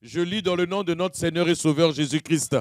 Je lis dans le nom de notre Seigneur et Sauveur Jésus-Christ.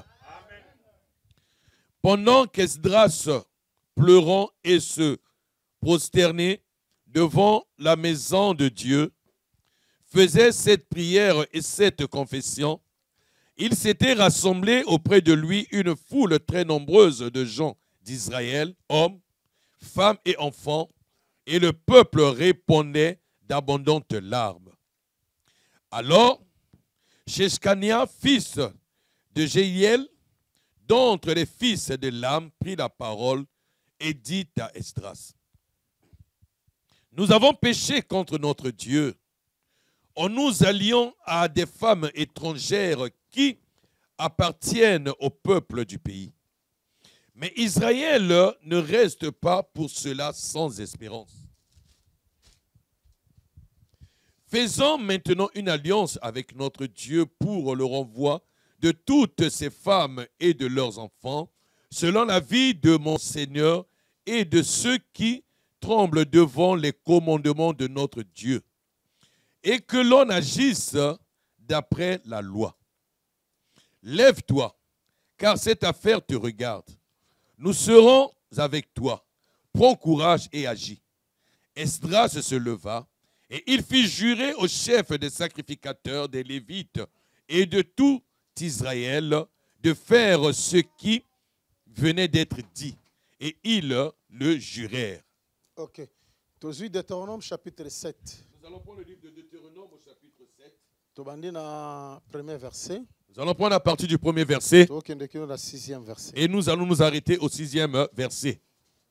Pendant qu'Esdras, pleurant et se prosternait devant la maison de Dieu, faisait cette prière et cette confession, il s'était rassemblé auprès de lui une foule très nombreuse de gens d'Israël, hommes, femmes et enfants, et le peuple répondait d'abondantes larmes. Alors, Sheshkania, fils de Jéhiel, d'entre les fils de l'âme, prit la parole et dit à Esdras: Nous avons péché contre notre Dieu en nous alliant à des femmes étrangères qui appartiennent au peuple du pays. Mais Israël ne reste pas pour cela sans espérance. Faisons maintenant une alliance avec notre Dieu pour le renvoi de toutes ces femmes et de leurs enfants, selon la vie de mon Seigneur et de ceux qui tremblent devant les commandements de notre Dieu, et que l'on agisse d'après la loi. Lève-toi, car cette affaire te regarde. Nous serons avec toi. Prends courage et agis. Esdras se leva, et il fit jurer au chef des sacrificateurs, des Lévites et de tout Israël de faire ce qui venait d'être dit. Et ils le jurèrent. Ok. Aujourd'hui, Deutéronome chapitre 7. Nous allons prendre le livre de Deutéronome au chapitre 7. Premier verset. Nous allons prendre à partir du premier verset. Verset. Et nous allons nous arrêter au 6e verset.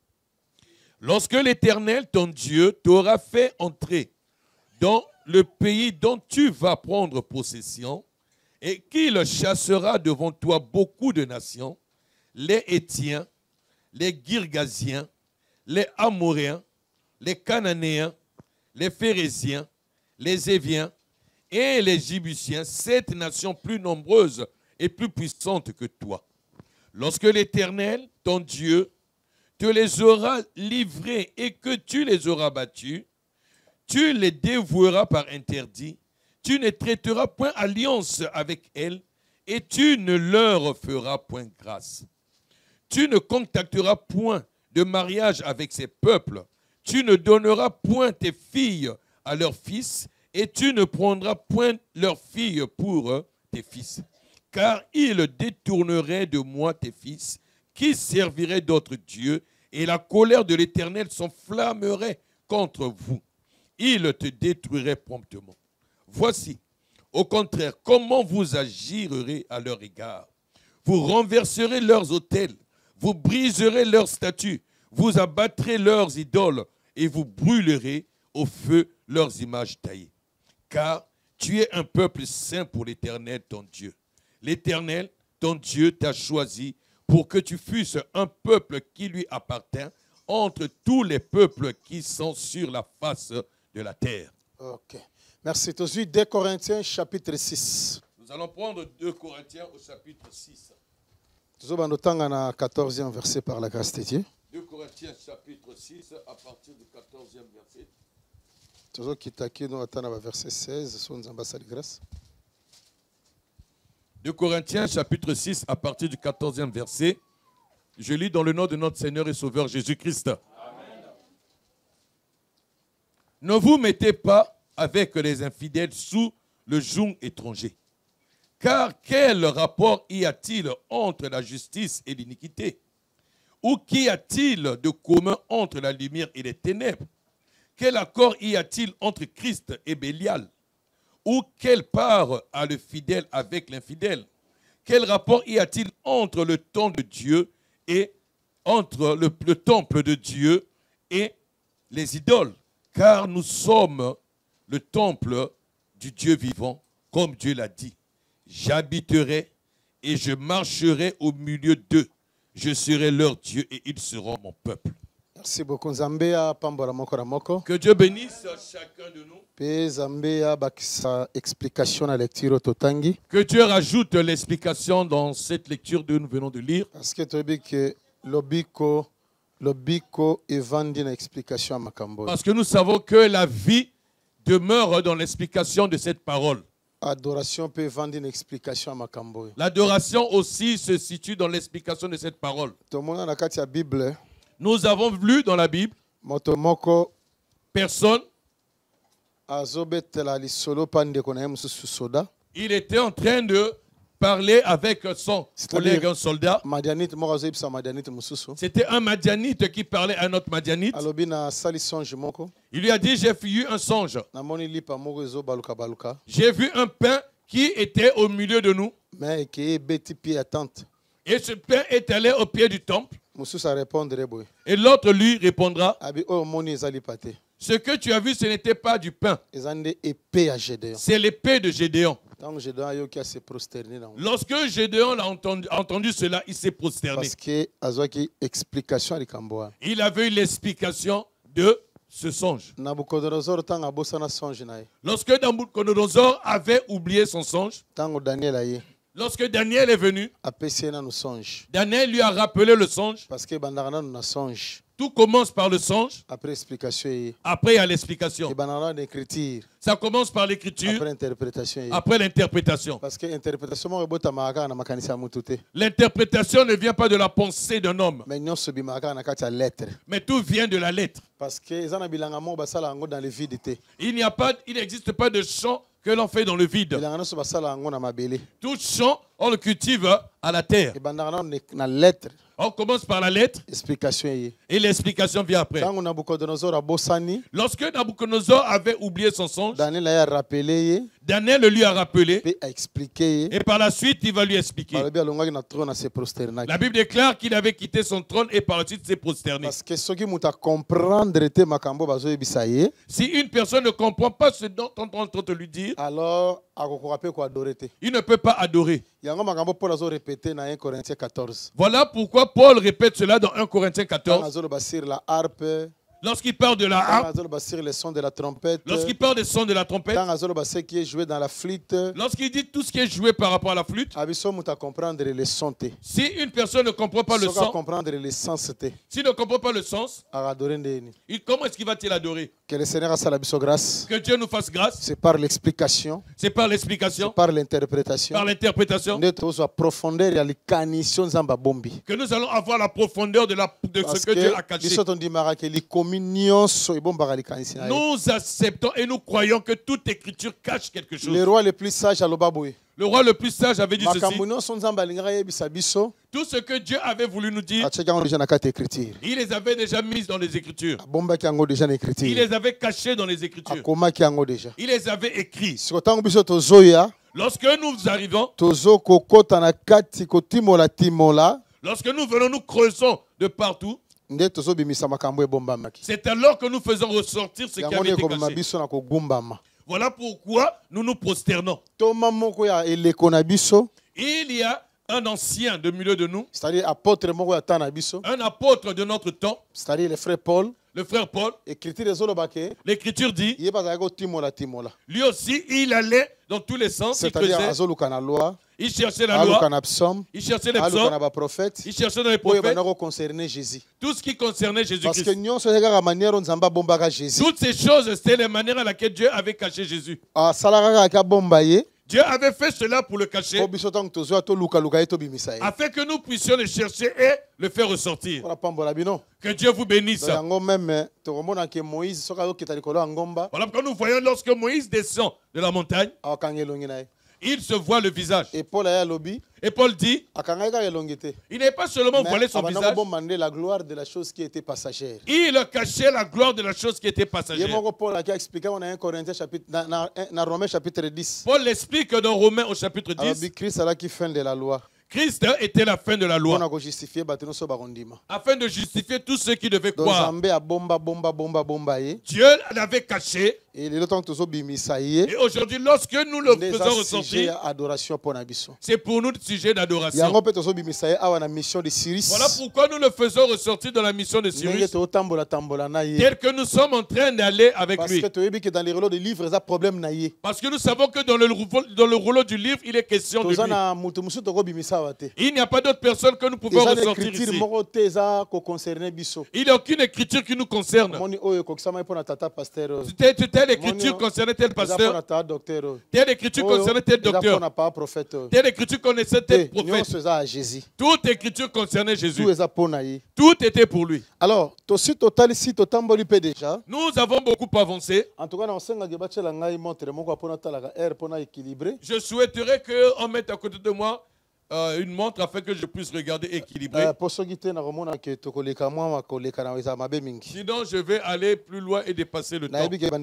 Lorsque l'Éternel, ton Dieu, t'aura fait entrer dans le pays dont tu vas prendre possession, et qu'il chassera devant toi beaucoup de nations, les Hétiens, les Girgasiens, les Amoréens, les Cananéens, les Phérésiens, les Éviens et les Jébusiens, 7 nations plus nombreuses et plus puissantes que toi. Lorsque l'Éternel, ton Dieu, te les aura livrés et que tu les auras battus, tu les dévoueras par interdit, tu ne traiteras point alliance avec elles et tu ne leur feras point grâce. Tu ne contacteras point de mariage avec ces peuples, tu ne donneras point tes filles à leurs fils et tu ne prendras point leurs filles pour tes fils, car ils détourneraient de moi tes fils qui serviraient d'autres dieux et la colère de l'Éternel s'enflammerait contre vous. Il te détruirait promptement. Voici, au contraire, comment vous agirez à leur égard. Vous renverserez leurs autels, vous briserez leurs statues, vous abattrez leurs idoles et vous brûlerez au feu leurs images taillées. Car tu es un peuple saint pour l'Éternel, ton Dieu. L'Éternel, ton Dieu, t'a choisi pour que tu fusses un peuple qui lui appartient entre tous les peuples qui sont sur la face de la terre. Ok. Merci. Aujourd'hui, 2 Corinthiens chapitre 6. Nous allons prendre 2 Corinthiens au chapitre 6. Nous allons na 14e verset par la grâce de Dieu. 2 Corinthiens chapitre 6 à partir du 14e verset. Toujours kitaki nous attend verset 16 sur nos ambassades de grâce. 2 Corinthiens chapitre 6 à partir du 14e verset. Je lis dans le nom de notre Seigneur et Sauveur Jésus-Christ. Ne vous mettez pas avec les infidèles sous le joug étranger. Car quel rapport y a-t-il entre la justice et l'iniquité? Ou qu'y a-t-il de commun entre la lumière et les ténèbres? Quel accord y a-t-il entre Christ et Bélial? Ou quelle part a le fidèle avec l'infidèle? Quel rapport y a-t-il entre le temple de Dieu et entre le temple de Dieu et les idoles? Car nous sommes le temple du Dieu vivant, comme Dieu l'a dit. J'habiterai et je marcherai au milieu d'eux. Je serai leur Dieu et ils seront mon peuple. Merci beaucoup. Zambia pambola moko na moko. Que Dieu bénisse chacun de nous. Pe Zambia bakisa explication na lecture totangi. Que Dieu rajoute l'explication dans cette lecture que nous venons de lire. Parce que tu dis que lobiko evandi na explication makambo. Parce que nous savons que la vie demeure dans l'explication de cette parole. Adoration peut vendre une explication à Makambo. L'adoration aussi se situe dans l'explication de cette parole. Tout le monde a la Bible. Nous avons lu dans la Bible, Motomoko personne, azobetela lisolo pande kona mususu soda. il était en train de parler avec son collègue, un soldat. Madianite morazo ibsa Madianite mususu. C'était un Madianite qui parlait à un autre Madianite. Alobi na sali songe moko. Il lui a dit, j'ai eu un songe. Namoni lipa moko ezo baluka baluka. J'ai vu un pain qui était au milieu de nous. Mais qui beti pied attente. Et ce pain est allé au pied du temple. Mususu a répondre boy. Et l'autre lui répondra, Abi o moni ezali pate. ce que tu as vu, ce n'était pas du pain. Ezande épée à Gédéon. C'est l'épée de Gédéon. Tant Gédéon a yoki a se prosterner dans. Lorsque Gédéon a entendu cela, il s'est prosterné. Parce que azwaki explication à Likamboa. Il avait eu l'explication de ce songe. Nabucodonosor tant a bossana songe nae. Lorsque Nabucodonosor avait oublié son songe, Tant Daniel aye. lorsque Daniel est venu, Apesi na no songe. Daniel lui a rappelé le songe. Parce que bandarana na songe. Tout commence par le songe, Après explication après il y a et l'explication. bandarana d'écriture. Ça commence par l'écriture, Après interprétation. après l'interprétation. Parce que interprétation mo rebota maaka na makanisa mutute. L'interprétation ne vient pas de la pensée d'un homme, Mais nyonso bi maaka na kati ya lettre. mais tout vient de la lettre. Parce que ezana bilanga mo basala ngo dans le vide te. Il n'existe pas de chant que l'on fait dans le vide. Bilanga nyonso basala ngo na mabele. Tout chant, on le cultive à la terre. Et bandarana na lettre. On commence par la lettre Explication et l'explication vient après. Tant Nabucodonosor a bossani. Lorsque Nabucodonosor avait oublié son songe, Daniel a rappelé. Daniel lui a rappelé Puis a expliqué. et par la suite il va lui expliquer. La Bible déclare qu'il avait quitté son trône et par la suite s'est prosterné. Parce que ceux qui m'ont comprendre te makambo bazo ebisaye. Si une personne ne comprend pas ce dont on est en train de lui dire, Alors akokorape ko adorer te. il ne peut pas adorer. Yango makambo Paul azo répéter dans 1 Corinthiens 14. Voilà pourquoi Paul répète cela dans 1 Corinthiens 14. Azo basir la harpe. Lorsqu'il parle de la harpe, Azo basir le son de la trompette. lorsqu'il parle des sons de la trompette, Azo basir qui est joué dans la flûte. lorsqu'il dit tout ce qui est joué par rapport à la flûte, Abiso muta comprendre le son te. si une personne ne comprend pas le Soka son, comprendre le sens te. s'il ne comprend pas le sens, Adorer ndeni. comment est-ce qu'il va-t-il adorer? Que le Seigneur a sa biso grâce. Que Dieu nous fasse grâce. C'est par l'explication, C'est par l'explication, par l'interprétation. par l'interprétation, Nde tozo profondeur ya likanisi nzamba bombi. que nous allons avoir la profondeur de Parce ce que Dieu a que caché. biso tondimaka ke likommunion so ebombaka likanisi na ye. Nous acceptons et nous croyons que toute écriture cache quelque Le chose. roi le plus sage aloba boye. Le roi le plus sage avait dit ceci. Makambo nyonso nzamba alingaka yebisa biso Tout ce que Dieu avait voulu nous dire, atiaki yango deja na kati ya écriture. il les avait déjà mis dans les Écritures. Abombaki yango deja na Il écriture. les avait cachés dans les Écritures. Akomaki yango deja. Il les avait écrits. Siko ntango biso tozoya Lorsque nous arrivons, tozokokota na kati kotimola lorsque nous venons, nous creusons de partout. nde tozobimisa makambo ebombamaki. C'est alors que nous faisons ressortir ce qui Yango avait nde été ekomema caché. biso na kogumbama. Voilà pourquoi nous nous prosternons. Toma moko ya eleko na biso, Il y a un ancien de milieu de nous, c'est-à-dire apôtre moko ya temps na biso, un apôtre de notre temps, c'est-à-dire le frère Paul. le frère Paul. Écriture ezoloba ke L'Écriture dit, ye bazalaki kotimola. lui aussi, il allait dans tous les sens. Il C'est-à-dire creusait, azoluka na loi, il cherchait la aluka loi, na psaume, il cherchait les aluka na psaumes, baprophète, il cherchait dans les oyo prophètes, bandako concerner Jésus. tout ce qui concernait Parce que Jésus-Christ. nyonso eza kaka manière oyo nzambe abombaka Jésus. Toutes ces choses, c'était la manière à laquelle Dieu avait caché Jésus. Asalaka kaka abomba ye, Dieu avait fait cela pour le cacher, po biso ntango tozoya tolukaluka ye tobimisa ye. afin que nous puissions le chercher et le faire ressortir. Mpona pambola bino. Que Dieu vous bénisse. Donc yango même tokomona ke Moïse soki azokita likolo ya ngomba Voilà pourquoi nous voyons lorsque Moïse descend de la montagne, akanga elongi na ye. il se voit le visage. Et Paul aye alobi Et Paul dit, akangaki kaka elongi te. il n'est pas seulement voilé Mais son abanda visage, kobomba nde la gloire de la chose qui était passagère. il cachait la gloire de la chose qui était Ye passagère. moko Paul aki expliqué dans 1 Corinthiens chapitre na Romains chapitre 10. Paul l'explique dans Romains au chapitre 10. Alobi Christ alaki fin de la loi. Christ était la fin de la Mpona loi, kojustifier bato nyonso bakondima. afin de justifier tous ceux qui devaient Donc croire. Nzambe abomba ye. Dieu l'avait caché. Et lelo ntango tozobimisa ye. Et aujourd'hui, lorsque nous le Nde eza faisons sujet ressortir, ya adoration mpona biso. c'est pour nous le sujet d'adoration. Yango mpe tozobimisa ye awa na mission de Cyrus. Voilà pourquoi nous le faisons ressortir dans la mission de Ndenge Cyrus, totambola na ye. tel que nous sommes en train d'aller avec Parce lui. que toyebi que dans les rouleaux de livres eza problème na ye. Parce que nous savons que dans le rouleau du livre, il est question de Toza lui. na mutu musu tokobimisa Il n'y a pas d'autres personnes que nous pouvons ressortir ici. Il n'y a aucune écriture qui nous concerne. Telle écriture concernait tel pasteur. Telle écriture concernait tel docteur. Telle écriture connaissait tel prophète. Toute écriture concernait Jésus. Tout était pour lui. Alors, Nous avons beaucoup avancé. En tout cas, Je souhaiterais qu'on mette à côté de moi une montre afin que je puisse regarder équilibré. Sinon, je vais aller plus loin et dépasser le temps.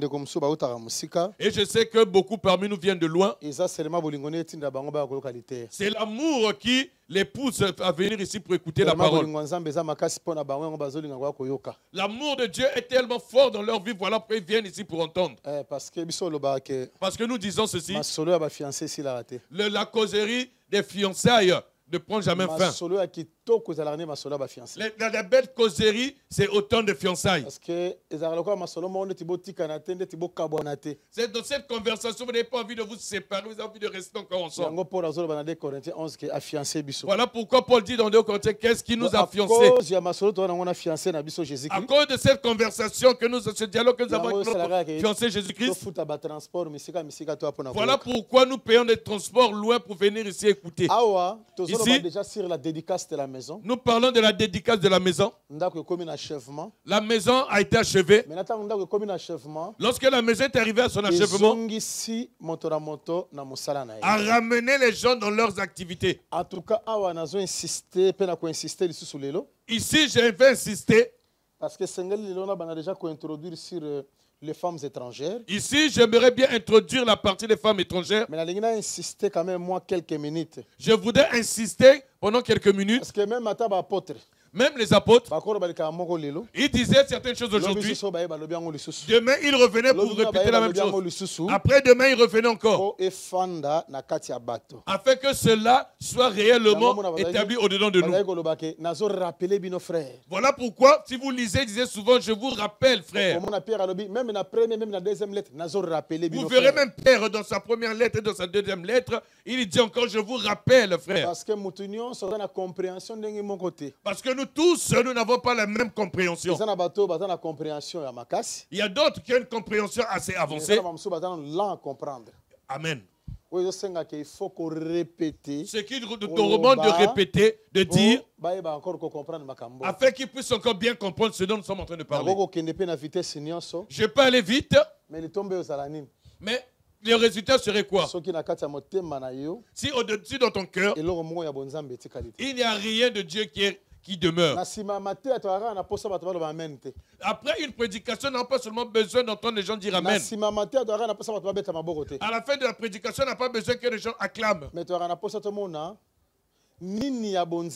Et je sais que beaucoup parmi nous viennent de loin. C'est l'amour qui les pousse à venir ici pour écouter la parole. L'amour de Dieu est tellement fort dans leur vie, voilà pourquoi ils viennent ici pour entendre. Parce que nous disons ceci, la causerie des fiançailles ne prend jamais fin. La belle causerie, c'est autant de fiançailles. C'est dans cette conversation, vous n'avez pas envie de vous séparer, vous avez envie de rester encore ensemble. Voilà pourquoi Paul dit dans 2 Corinthiens, qu'est-ce qui nous a fiancés? À cause de cette conversation, ce dialogue que nous avons avec notre fiancé Jésus-Christ. Voilà pourquoi nous payons des transports loin pour venir ici écouter. Ici, déjà sur la dédicace de la maison. Nous parlons de la dédicace de la maison. La maison a été achevée. Lorsque la maison est arrivée à son achèvement, a ramené les gens dans leurs activités. En tout cas, ici, je vais insister. Parce que on a déjà introduit sur les femmes étrangères. Ici, j'aimerais bien introduire la partie des femmes étrangères. Mais je vais insister quand même moi quelques minutes. Je voudrais insister pendant quelques minutes. Parce que même apôtres. Même les apôtres, ils disaient certaines choses aujourd'hui. Demain, ils revenaient pour répéter la même chose. Après, demain, ils revenaient encore. Afin que cela soit réellement établi au-dedans de nous. Voilà pourquoi, si vous lisez, il disait souvent, je vous rappelle, frère. Vous verrez même Pierre dans sa première lettre et dans sa deuxième lettre, il dit encore, je vous rappelle, frère. Parce que nous tous, nous n'avons pas la même compréhension. Il y a d'autres qui ont une compréhension assez avancée. Amen. Il faut répéter. Ce qui nous demande de répéter, de dire, afin qu'ils puissent encore bien comprendre ce dont nous sommes en train de parler. Je peux aller vite, mais le résultat serait quoi? Si au-dessus dans ton cœur, il n'y a rien de Dieu qui demeure. Après une prédication, on n'a pas seulement besoin d'entendre les gens dire Amen. À la fin de la prédication, on n'a pas besoin que les gens acclament. Nous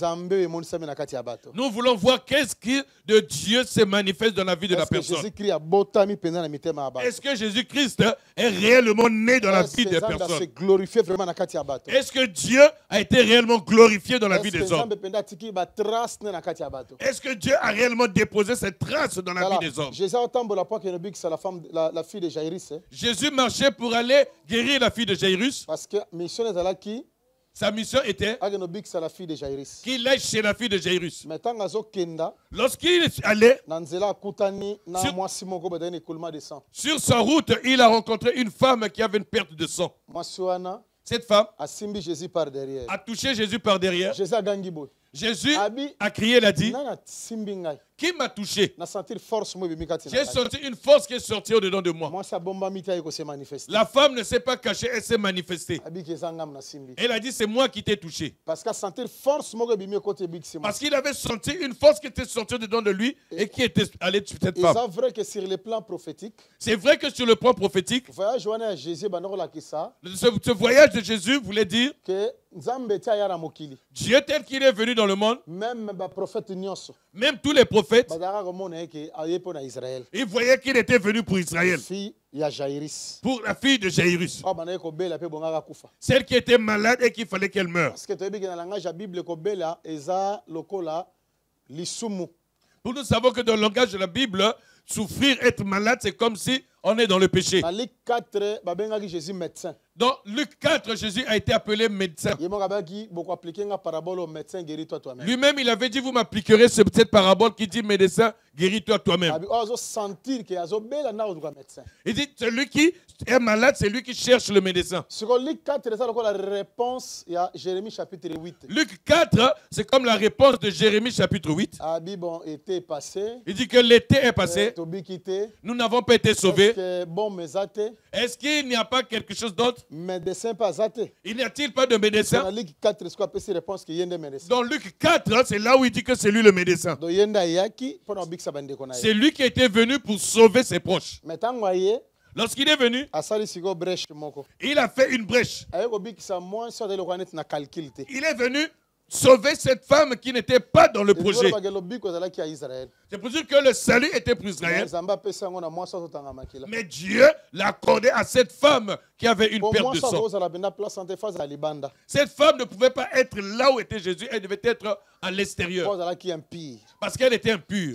voulons voir qu'est-ce qui de Dieu se manifeste dans la vie de la personne. Est-ce que Jésus-Christ est réellement né dans la vie des personnes? Est-ce que Dieu a été réellement glorifié dans la vie des hommes? Est-ce que Dieu a réellement déposé cette trace dans la vie des hommes? Jésus marchait pour aller guérir la fille de Jairus. Parce que sa mission était qu'il aille chez la fille de Jairus. Lorsqu'il allait sur sa route, il a rencontré une femme qui avait une perte de sang. Cette femme a touché Jésus par derrière. Jésus a crié, il a dit, qui m'a touché? J'ai senti une force qui est sortie au-dedans de moi. La femme ne s'est pas cachée, elle s'est manifestée. Elle a dit, c'est moi qui t'ai touché. Parce qu'il avait senti une force qui était sortie dedans de lui et qui était allée sur cette femme. C'est vrai que sur le plan prophétique, ce voyage de Jésus voulait dire que Dieu tel qu'il est venu dans le monde, même tous les prophètes, ils voyaient qu'il était venu pour Israël, pour la fille de Jairus, celle qui était malade et qu'il fallait qu'elle meure. Pour nous savons que dans le langage de la Bible, souffrir, être malade, c'est comme si on est dans le péché. Dans Luc 4, babengaki Jésus médecin. Dans Luc 4, Jésus a été appelé médecin. Beaucoup appliqué une parabole au médecin, guéris-toi toi-même. Lui-même, il avait dit, vous m'appliquerez cette parabole qui dit, médecin, guéris-toi toi-même. Il dit, celui qui est malade, c'est lui qui cherche le médecin. Sur Luc 4, c'est la réponse à Jérémie chapitre 8. Luc 4, c'est comme la réponse de Jérémie chapitre 8. Bon, été passé. Il dit que l'été est passé. Nous n'avons pas été sauvés. Est-ce qu'il n'y a pas quelque chose d'autre? Médecin pas athée. Il n'y a-t-il pas de médecin? Dans Luc 4, c'est quoi cette réponse qui est de médecin? Dans Luc 4, c'est là où il dit que c'est lui le médecin. C'est lui qui était venu pour sauver ses proches. Lorsqu'il est venu, il a fait une brèche. Il est venu sauver cette femme qui n'était pas dans le projet. C'est pour dire que le salut était pour Israël. Mais Dieu l'a accordé à cette femme qui avait une perte de sang. Cette femme ne pouvait pas être là où était Jésus, elle devait être à l'extérieur. Parce qu'elle était impure.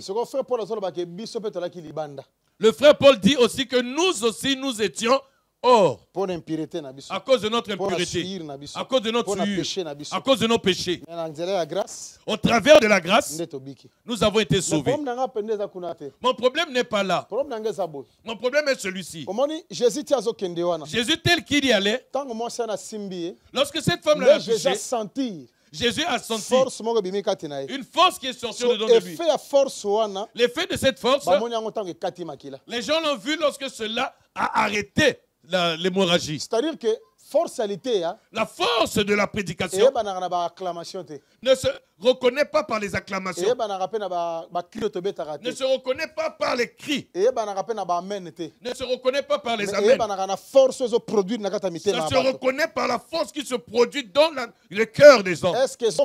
Le frère Paul dit aussi que nous aussi, nous étions hors à cause de notre impureté, à cause de notre souillure, à cause de nos péchés. Au travers de la grâce, nous avons été sauvés. Mon problème n'est pas là. Mon problème est celui-ci. Jésus tel qu'il y allait, lorsque cette femme l'a touché, Jésus a senti une force qui est sortie dedans de lui. L'effet de cette force, les gens l'ont vu lorsque cela a arrêté l'hémorragie. C'est-à-dire que la force de la prédication ne se reconnaît pas par les acclamations, ne se reconnaît pas par les cris, ne se reconnaît pas par les amens. Ça se reconnaît par la force qui se produit dans le cœur des hommes. Est-ce que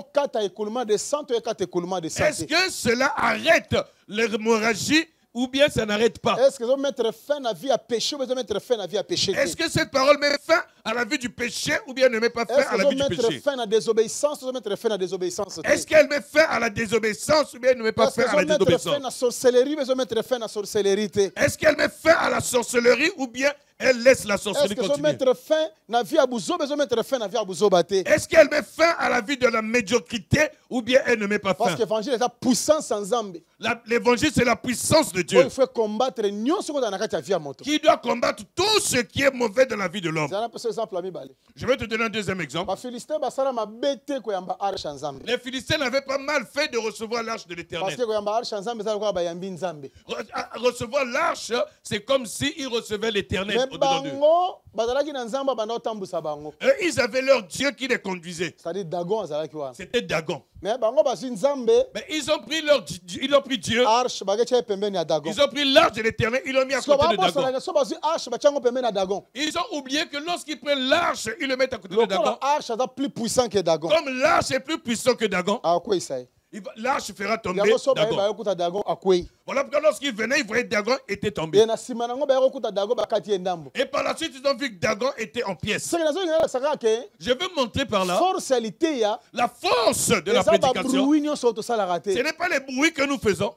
cela arrête l'hémorragie ou bien ça n'arrête pas? Est-ce que mettre fin à vie à péché ou mettre fin à vie à péché? Est-ce que cette parole met fin à la vie du péché ou bien ne met pas fin à la vie du péché? Est-ce mettre fin à désobéissance ou mettre fin à désobéissance? Est-ce qu'elle met fin à la désobéissance ou bien ne met pas fin à la désobéissance? Est-ce qu'elle met fin à la sorcellerie ou mettre fin à la sorcellerie? Est-ce qu'elle met fin à la sorcellerie ou bien elle laisse la sorcellerie continuer? Est-ce qu'elle met fin à la vie de la médiocrité ou bien elle ne met pas fin? Parce que l'évangile est la puissance sans âme. L'évangile, c'est la puissance de Dieu. Il faut combattre qui doit combattre tout ce qui est mauvais dans la vie de l'homme. Je vais te donner un deuxième exemple. Les Philistins n'avaient pas mal fait de recevoir l'arche de l'Éternel. Recevoir l'arche, c'est comme s'ils recevaient l'Éternel au-dedans d'eux. Ils avaient leur Dieu qui les conduisait. C'était Dagon. Mais ils ont pris Dieu. Ils ont pris l'arche de l'Éternel, ils l'ont mis à côté de Dagon. Ils ont oublié que lorsqu'ils prennent l'arche, ils le mettent à côté de Dagon. Comme l'arche est plus puissant que Dagon, l'arche fera tomber Dagon. Voilà pourquoi lorsqu'ils venaient, ils voyaient Dagon était tombé. Et par la suite, ils ont vu que Dagon était en pièces. Je veux montrer par là la force de la prédication. Ce n'est pas les bruits que nous faisons.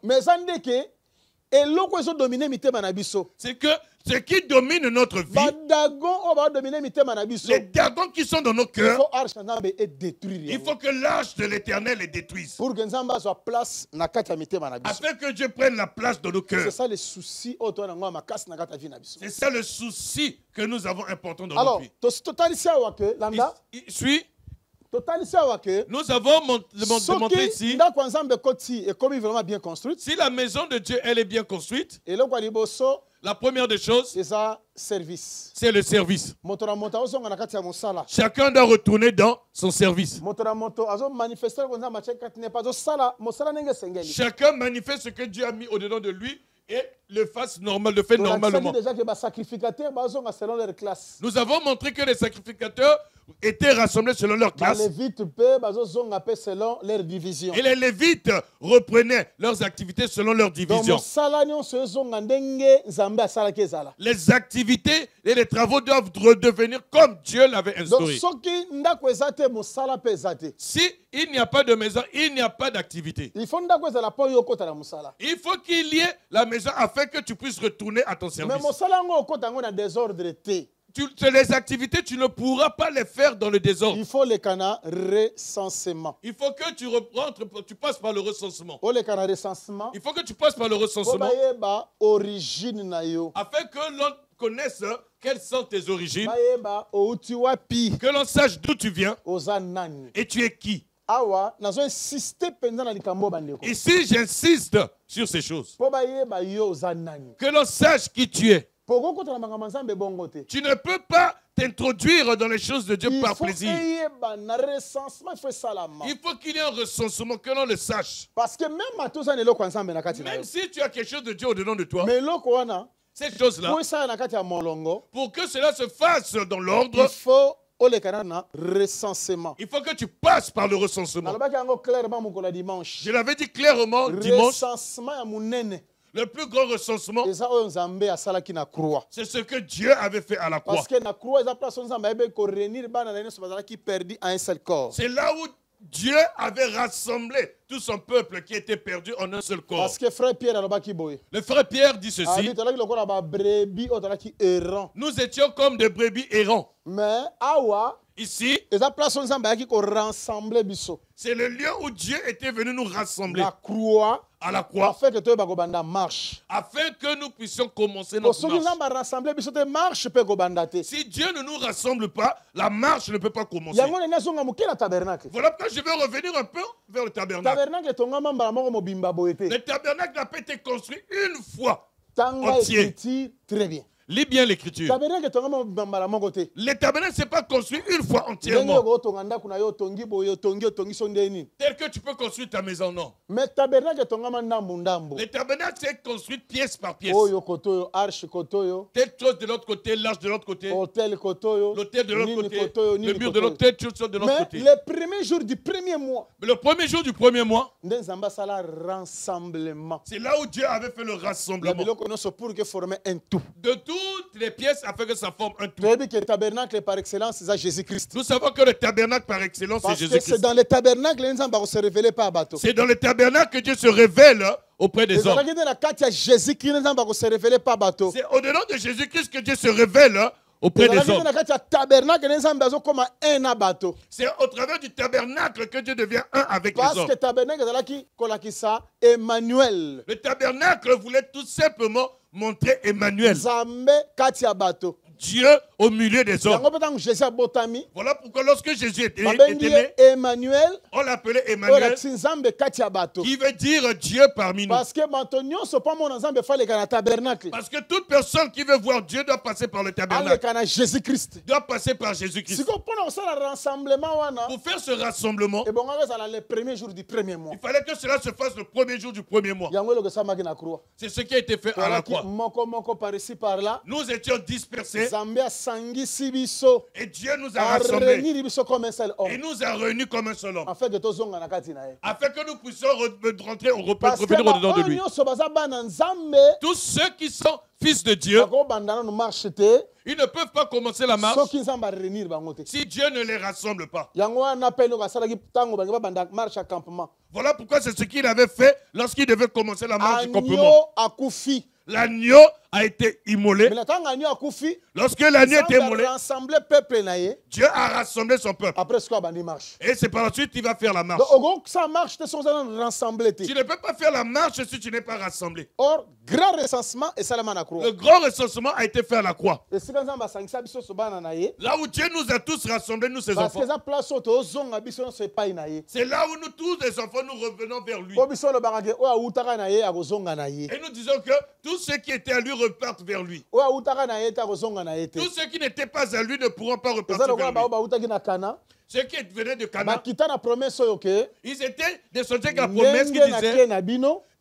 C'est que ce qui domine notre vie, les dragons qui sont dans nos cœurs, il faut que l'arche de l'Éternel les détruise. Afin que Dieu prenne la place dans nos cœurs. C'est ça le souci que nous avons important dans nos vies. Nous avons montré ici, si la maison de Dieu elle est bien construite, la première des choses, c'est le service. Chacun doit retourner dans son service. Chacun manifeste ce que Dieu a mis au-dedans de lui et le fait normalement. Nous avons montré que les sacrificateurs étaient rassemblés selon leur classe. Balévite mpe bazozonga mpe selon leur division. Et les Lévites reprenaient leurs activités selon leur Donc division. mosala nyonso ezonga ndenge Nzambe asalaki ezala. Les activités et les travaux doivent redevenir comme Dieu l'avait Donc instauré. soki ndako eza te mosala mpe eza te. Si il n'y a pas de maison, il n'y a pas d'activité. Il faut ndako ezala mpo yo okota na mosala. Il faut qu'il y ait la maison afin que tu puisses retourner à ton Mais service. mosala yango okota yango na désordre te. Les activités, tu ne pourras pas les faire dans le désordre. Il faut le kana recensement. Il faut que tu passes par le recensement. O le kana recensement. Il faut que tu passes par le Po recensement bayeba origine na yo. afin que l'on connaisse quelles sont tes origines, Bayeba outi wapi que l'on sache d'où tu viens oza nani. et tu es qui. Awa nazo insister penza na likambo bandeko. Ici, j'insiste sur ces choses. Po bayeba yo oza nani. Que l'on sache qui tu es. Poko kota na makambo Nzambe bongo te. Tu ne peux pas t'introduire dans les choses de Dieu Il par faut plaisir. eyeba na recensement, il faut salama. Il faut qu'il y ait un recensement, que l'on le sache. Parce que même atoza na eloko ya Nzambe na kati na yo. Même si tu as quelque chose de Dieu au-dedans de toi, Mais eloko wana ces choses-là, po esala na kati ya molongo, pour que cela se fasse dans il l'ordre, faut olekana na recensement. il faut que tu passes par le recensement. Nalobaki yango clairement mokolo ya dimanche. Je l'avais dit clairement dimanche, Recensement ya munene le plus grand recensement, eza oyo Nzambe asalaki na croix. c'est ce que Dieu avait fait à la croix. Parce que na croix eza place oyo Nzambe ayebe koréunir bana na ye nyonso bazalaki perdu en un seul corps. C'est là où Dieu avait rassemblé tout son peuple qui était perdu en un seul corps. Parce que frère Pierre alobaki boye. Le frère Pierre dit ceci, Abi tolaki lokola ba brebis oyo tolaki errant. nous étions comme des brebis errants. Mais awa Ici, eza place oyo Nzambe ayaki korassembler biso. c'est le lieu où Dieu était venu nous rassembler La croix à la croix, afin que toyeba kobanda marche. afin que nous puissions commencer Po notre soki marche. Nzambe arassembler biso te marche mpe kobanda te. Si Dieu ne nous rassemble pas, la marche ne peut pas commencer. Yango ndenge azonga moke na tabernacle. Voilà pourquoi je vais revenir un peu vers le tabernacle. Tabernacle etongama mbala moko mobimba boye te. Le tabernacle n'a pas été construit une fois. Tanga Entier. écriture très bien. Lis bien l'écriture. Tabernacle etongama mobimba mbala moko te. Le tabernacle ne s'est pas construit une fois Ndenge entièrement. okotonga ndako na yo otongi boye otongi so ndenge nini. Tel que tu peux construire ta maison, non. Mais tabernacle etongama ndambu ndambu. Le tabernacle s'est construit pièce par pièce. Oyo kotoyo arche kotoyo. Telle chose de l'autre côté, l'arche de l'autre côté, Hôtel kotoyo. l'autel de l'autre nini côté, kotoyo, le nini mur de kotoyo. l'autre, telle chose de l'autre Mais côté. le premier jour du premier mois, Mais le premier jour du premier mois, nde Nzambe asala rassemblement. c'est là où Dieu avait fait le Ya rassemblement biloko nyonso pour que former un tout. de toutes les pièces afin que ça forme un tout. Toyebi que tabernacle par excellence c'est Jésus-Christ. Nous savons que le tabernacle par excellence, c'est Parce que c'est Jésus-Christ. dans le tabernacle que Nzambe va se révéler par bateau. C'est dans le tabernacle que Dieu se révèle auprès des hommes. ezalaki nde na kati ya Jésus-Christ Nzambe akose révéler par bateau. C'est au-dedans de Jésus-Christ que Dieu se révèle auprès des ezalaki nde hommes. na kati ya tabernacle nde Nzambe azokoma un na bateau. C'est au travers du tabernacle que Dieu devient un avec les Parce hommes. que tabernacle ezalaki kolakisa Emmanuel. Le tabernacle voulait tout simplement montrer Emmanuel, Nzambe kati ya bateau. Dieu au milieu des hommes. Yango mpe ntango Jésus abotami Voilà pourquoi lorsque Jésus était babengi né, ye Emmanuel on l'appelait oyo Emmanuel, alakisi Nzambe kati ya bato. qui veut dire Dieu parmi nous. Parce que bato nyonso mpo amona Nzambe efa aleka na tabernacle Parce que toute personne qui veut voir Dieu doit passer par le tabernacle, aleka na Jésus-Christ. doit passer par Jésus-Christ. sikoyo mpona kosala rassemblement wana Pour faire ce rassemblement, ebongaka ezala le premier jour du premier mois. il fallait que cela se fasse le premier jour du premier mois. Yango eloko esamaki na croix. C'est ce qui a été fait à la Tolaki croix. moko par ici par là. Nous étions dispersés Nzambe asangisi biso et Dieu nous a rassemblés arenir biso comme un seul et homme nous a réunis comme un seul homme. afin que tozonga na kati na ye. Afin que nous puissions rentrer, Parce que revenir au-dedans de baoyo lui. nyonso baza bana Nzambe Tous ceux qui sont fils de Dieu, bakobanda nano marche te ils ne peuvent pas commencer la marche soki Nzambe arenir bango te. si Dieu ne les rassemble pas. Yango wana mpe eloko asalaki ntango bangi babanda marche ya campement. Voilà pourquoi c'est ce qu'il avait fait lorsqu'il devait commencer la marche du campement. Agneau akufi. L'agneau a été immolé. Mais ntango agneau akufi Lorsque l'agneau était Nzambe immolé, rassemble peuple na ye Dieu a rassemblé son peuple. après sikoyo abandi marche. Et c'est par la suite qu'il va faire la marche. Donc okokisa marche te soki oza rassemble te. Tu ne peux pas faire la marche si tu n'es pas rassemblé. Or grand recensement esalema na croix. Le grand recensement a été fait à la croix. esika Nzambe asangisa biso so bana na ye Là où Dieu nous a tous rassemblés, nous ses parce que enfants. eza place oyo tozonga biso nyonso epai na ye. C'est là où nous tous les enfants, nous revenons vers lui. Po biso olobaka ke oyo awutaka na ye akozonga na ye. Et nous disons que tous ceux qui étaient à lui repartent vers lui. Oyo awutaka na ye te akozonga na ye te. Tous ceux qui n'étaient pas à lui ne pourront pas eza repartir lokola vers bao lui. bautaki na Kana Ceux qui venaient de Canaan, bakita na promesse oyo ke ils étaient des soldats de la promesse qui ndenge nake disaient, na bino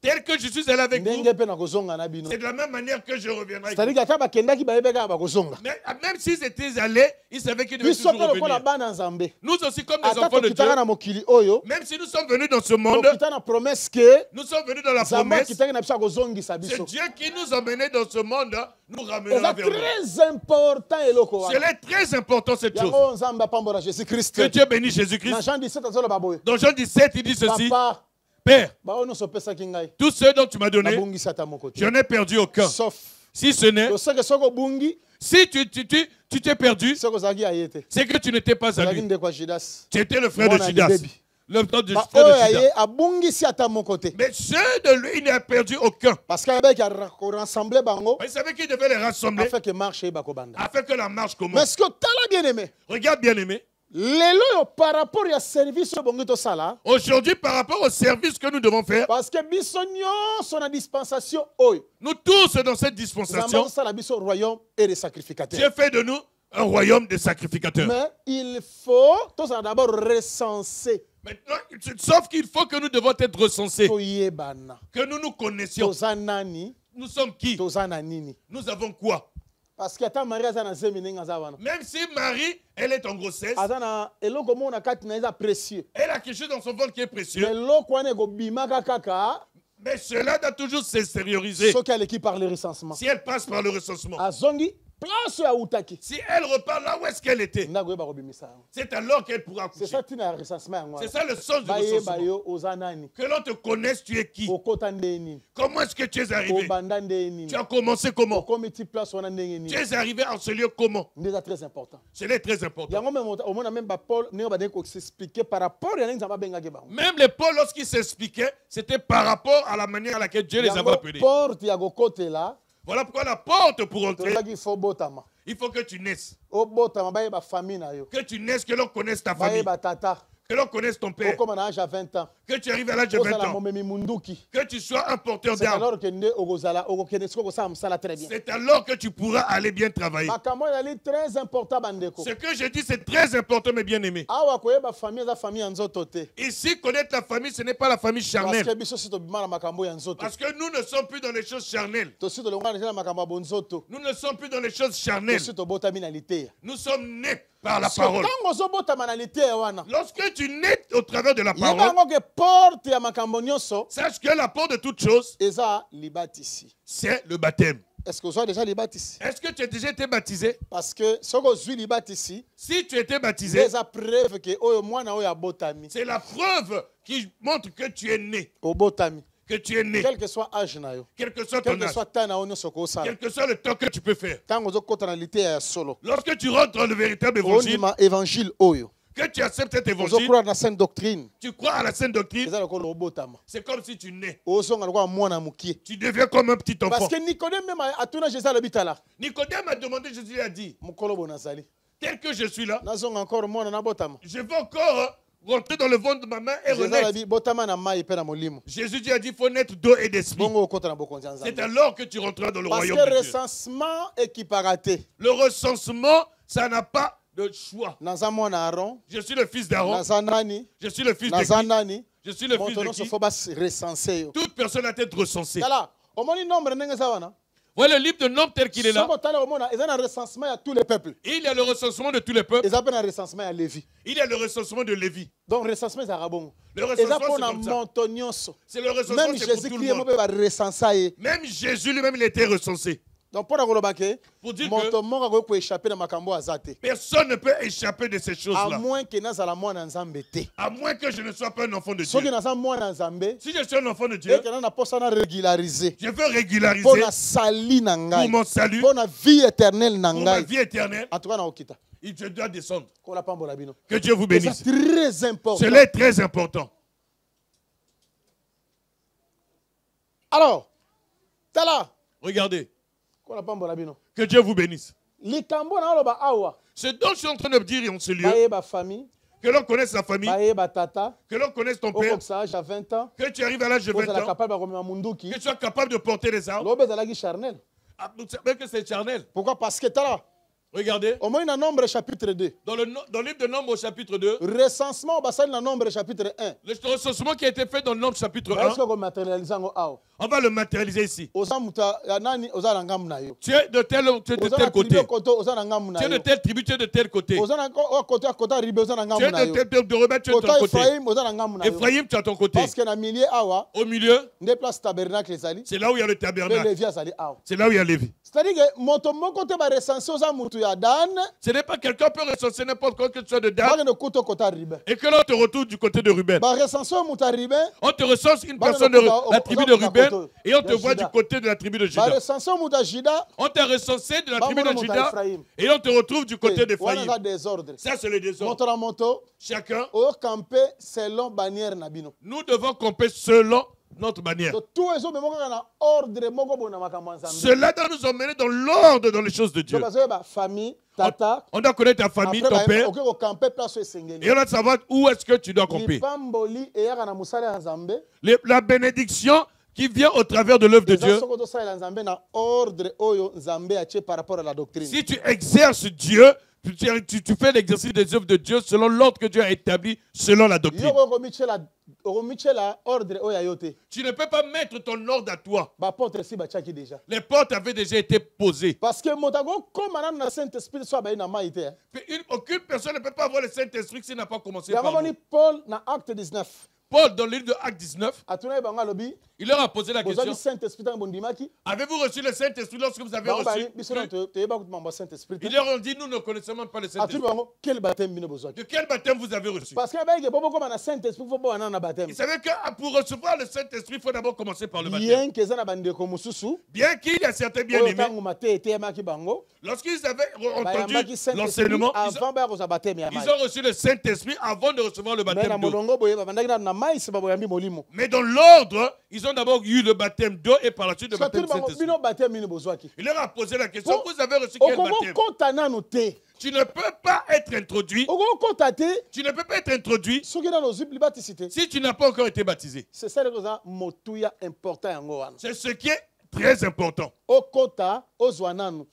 tel que je suis allé avec vous, ndenge mpe nakozonga na bino. c'est de la même manière que je reviendrai avec C'est-à-dire vous. kaka bakendaki bayebi kaka bakozonga. Mais même s'ils étaient allés, ils savaient qu'ils devaient Biso toujours mpe lokola revenir. bana nzambe. Nous aussi, comme des Ata enfants de Dieu, tokitaka na mokili oyo, même si nous sommes venus dans ce monde, tokita na promesse ke nous sommes venus dans la nzambe promesse. akitaki na biso akozongisa C'est biso. Dieu qui nous a menés dans ce monde, nous ramènera Eza vers lui. très important eloko wana. C'est très important cette chose. Yango nzambe apambola Jésus-Christ. Que Dieu bénisse Na Jésus-Christ. Jean 17 azoloba boye. Dans Jean 17, il dit ceci. Papa, Père, bao nyonso opesaki ngai. tous ceux dont tu m'as donné, Nabongisi ata moko te. je n'ai perdu aucun. Sauf Si ce n'est, toseke soko bungi, si tu t'es perdu, soko ozalaki aye te. c'est que tu n'étais pas à Ozalaki lui. ndeko ya Judas. Tu étais le frère de Mwana Judas. libebi. Le frère de Ba frère oyo de Judas. aye abungisi ata moko te. Mais ceux de lui, il n'a perdu aucun. Parce qu'avec rassembler bango, Il savait qu'il devait les rassembler afin que marche eba kobanda. afin que la marche Mais commence. ce que tala bien aimé, Regarde bien aimé. lelo yo par rapport ya service oyo bongi tosala, Aujourd'hui, par rapport au service que nous devons faire, parce que biso nyonso na dispensation oyo, nous tous dans cette nzambe dispensation, osala biso royaume et de Dieu sacrificateur. fait de nous un royaume de sacrificateurs. Mais il faut tosala d'abord recenser Maintenant, sauf qu'il faut que nous devons être recensés, toyebana. que nous nous connaissions. Toza nani, Nous sommes qui? toza na nini. Nous avons quoi? Parce que ata Marie aza na zemi ndenge aza wana. Même si Marie, elle est en grossesse, Aza na eloko moko na kati na eza précieux. elle a quelque chose dans son ventre qui est précieux, Mais eloko wana ekobimaka kaka mais cela doit toujours s'extérioriser. soki aleki par le recensement. Si elle passe par le recensement, Azongi place oyo awutaki. si elle repart là où est-ce qu'elle était, Ndako oyeba kobimisa yango. c'est alors qu'elle pourra C'est accoucher. ça ntina ya recensement yango C'est wana. ça le sens du Bayeba recensement. yo oza nani, Que l'on te connaisse, tu es qui? okota ndenge nini, Comment est-ce que tu es arrivé? obanda ndenge Tu nini, as commencé comment? okomi ti place wana ndenge Tu nini. es arrivé en ce lieu comment? Nde eza très important. Cela est très important. Yango même omona même Paul ndenge badenge koexpliquer par rapport ya ndenge nzambe abengaki bango. Même les Paul, lorsqu'ils s'expliquaient, c'était par rapport à la manière à laquelle Dieu les avait Yango appelés. porte ya kokotela Voilà pourquoi la porte pour entrer, tozaki il faut botama. il faut que tu naisses. Obotama bayeba famille na yo, Que tu naisses, que l'on connaisse ta famille, bayeba tata, que l'on connaisse ton père, okoma na âge à 20 ans, que tu arrives à l'âge de 20 ozala ans, momemi munduki. que tu sois un porteur C'est d'armes. alors que nde okozala okokende siko kosala mosala très bien. C'est alors que tu pourras aller bien travailler. Makambo ezali très important bandeko. Ce que je dis, c'est très important, mes bien-aimés. Awa koyeba famille eza famille ya nzoto te. Ici, connaître la famille, ce n'est pas la famille Parce charnelle. que biso si tobima na makambo ya nzoto. Parce que nous ne sommes plus dans les choses charnelles. Tosi tolongwa na makambo ya bonzoto. Nous ne sommes plus dans les choses charnelles. Tosi tobotami na liteya. Nous sommes nés par la So parole. ntango ozobotama na liteya wana, Lorsque tu nais au travers de la yeba parole, yango ke porte ya makambo nyonso sache que la porte de toute chose, eza libatisi. c'est le baptême. Est-ce que ozwa déjà libatisi? Est-ce que tu as déjà été baptisé? Parce que soki ozwi libatisi, Si tu étais baptisé, eza preuve ke oyo mwana oyo abotami. c'est la preuve qui montre que tu es né. Obotami. Que tu es né. Quel que soit âge na yo, Quel que soit quel ton que âge. soit temps na yo nyonso okosala. Quel que soit le temps que tu peux faire. Ntango ozokota na liteya ya solo, Lorsque tu rentres dans le véritable évangile, ondima évangile oyo, que tu acceptes cet évangile, ozokroire na sainte doctrine, tu crois à la sainte doctrine, eza lokola obotama. c'est comme si tu nais. Ozonga lokola mwana mokie. Tu deviens comme un petit enfant. Parce que Nicodème même atuna Jésus alobi tala, Nicodème a demandé, Jésus a dit, mokolo bo nazali. tel que je suis là, Nazonga encore mwana na botama. je vais encore rentrer dans le ventre de ma main et Jésus renaître. alobi botama na mai pe na molimo. Jésus dit, a dit, il faut naître d'eau et d'esprit. Bongo okota na bokonzi ya C'est Nzambe. alors que tu rentreras dans le Parce royaume que de Dieu. recensement équipara te. Le recensement, ça n'a pas de choix. Naza mwana Aaron, Je suis le fils d'Aaron. naza nani, Je suis le fils de naza qui? nani. Je suis le fils Moto de nyonso qui? fo bas recenser yo. Toute personne a été recensée. Tala, omoni nombre ndenge eza wana. Voilà le livre de nombre tel qu'il est là. Soko tala omona eza na recensement ya tous les peuples. Il y a le recensement de tous les peuples. Eza pe na recensement ya Lévi. Il y a le recensement de Lévi. Donc recensement ezalaka bongo. Le Eza recensement, mpona c'est comme ça. moto nyonso. C'est le recensement, Même c'est pour tout Jésus-Christ le ye monde. mpe barecensa ye. Même Jésus lui-même, il était recensé. Donc mpona koloba ke Pour dire moto que moko akoki koéchappe na makambo aza te. personne ne peut échapper de ces À choses-là. moins que nazala mwana nzambe te. À moins que je ne sois pas un enfant de Soki Dieu. naza mwana nzambe, Si je suis un enfant de Dieu, ekena na posa na régulariser. je veux régulariser Mpona sali na pour ngai. mon salut, Mpona vie éternelle na pour ma ngai. vie éternelle. En tout cas na okita. Je dois descendre. Kola pambola bino. Que Dieu vous C'est bénisse. très important. Cela est très important. Alors, tala, Regardez. kola pambola bino. Que Dieu vous bénisse. Likambo na oloba awa. Ce dont je suis en train de dire en ce lieu, Bayeba famille, que l'on connaisse la famille, bayeba tata, que l'on connaisse ton père, okokisa âge à 20 ans, que tu arrives à l'âge de 20 ozala ans, capable ya komema munduki. que tu sois capable de porter les armes. Lobe ezalaki charnel. Ah, vous savez que c'est charnel. Pourquoi? Parce que tala, Regardez, Au moins, dans Nombre chapitre 2. dans le livre de Nombre au chapitre 2, Recensement, basal dans Nombre chapitre 1. le recensement qui a été fait dans le Nombre chapitre Est-ce 1, qu'on matérialise en haut? on va le matérialiser ici. Oza muta ya nani oza na ngamu na yo. Tu es de tel Oza na côté. tribu koto oza na ngamu na Tu es de yo. telle tribu, tu es de tel côté. Oza na côté kota ribe oza na Tu ngamu es na yo. de Rebelle, tu es de ton Kota côté. Ephraim oza na ngamu na yo. Ephraïm, tu es à ton côté. Parce que na milieu awa, Au milieu, nde place tabernacle ezali, c'est là où il y a le le tabernacle. Lévi azali awa. C'est là où il y a Lévi. C'est-à-dire que moto moko te ba recenser oza mutu ya Dan, Ce n'est pas quelqu'un peut recenser n'importe quoi que tu sois de Dan ba ne koto kota ribe. et que l'on te retourne du côté de Ruben. Ba recenser mutu ribe, On te recense une Bah, personne non, de on- la on- tribu on- de on- Ruben on- et on te de voit Juda. du côté de la tribu de ba Juda. recenser mutu Juda, On t'a recensé de la Bah, tribu moi, de mon Juda Ephraim. et on te retrouve du côté wana d'Ephraïm. za désordre. Ça, c'est le désordre. Moto na moto, Chacun, o camper selon bannière na bino. nous devons camper selon notre manière. Donc tout ezo memo kaka na ordre moko bona makambo ya Nzambe. Cela doit nous emmener dans l'ordre dans les choses de Dieu. Donc bazoye ba famille, tata, On doit connaître ta famille, ton après père, oke ko camper place esengeli. et on doit savoir où est-ce que tu dois camper. Lipamboli eyaka na musala ya Nzambe. La bénédiction qui vient au travers de l'œuvre de Eza Dieu. soko tosalela Nzambe na ordre oyo Nzambe atie par rapport à la doctrine. Si tu exerces Dieu, tu fais l'exercice des œuvres de Dieu selon l'ordre que Dieu a établi, selon la doctrine. Yo okomichela ordre oyo ayo te. Tu ne peux pas mettre ton ordre à toi. Baporte si batiaki déjà. Les portes avaient déjà été posées. Parce que moto akokóma nanu na Saint-Esprit so abayi na mai te. Aucune personne ne peut pas avoir le Saint-Esprit s'il n'a pas commencé Yango par moni nous. Paul na acte 19. Paul, dans le livre de Actes 19, Atuna bango alobi, il leur a posé la bozali question, Saint-Esprit ntango bondimaki. avez-vous reçu le Saint-Esprit lorsque vous avez Bango reçu? bali biso na toyeba kuti mambo ya Saint-Esprit te. Ils leur ont dit, nous ne connaissons même pas le Atuni Saint-Esprit. bango quel baptême bino bozwaki. De quel baptême vous avez reçu? Parce que bayeke bobo koma na Saint-Esprit fo bobana na baptême. Vous savez que pour recevoir le Saint-Esprit, il faut d'abord commencer par le baptême. Bien que eza na bandeko mosusu Bien qu'il y a certains oyo bien-aimés, ntanguma te eteyamaki bango lorsqu'ils avaient entendu bayambaki Saint-Esprit l'enseignement, avant baya kozwa baptême ya ils mai. ont reçu le Saint-Esprit avant de recevoir le Mais na baptême d'eau. molongo boye babandaki nanu na mai se baboyambi molimo. Mais dans l'ordre, ils ont d'abord eu le baptême d'eau et par la suite le Soki baptême atuni bango Saint-Esprit. bino baptême nini bozwaki. Il leur a posé la question, Oh, vous avez reçu quel baptême? okokota nanu te. Tu ne peux pas être introduit. Okokota te Tu ne peux pas être introduit soki nanu ozwi libatisi te. si tu n'as pas encore été baptisé. C'est ça koza motuya important yango wana. C'est ce qui est très important. Okota ozwa nanu.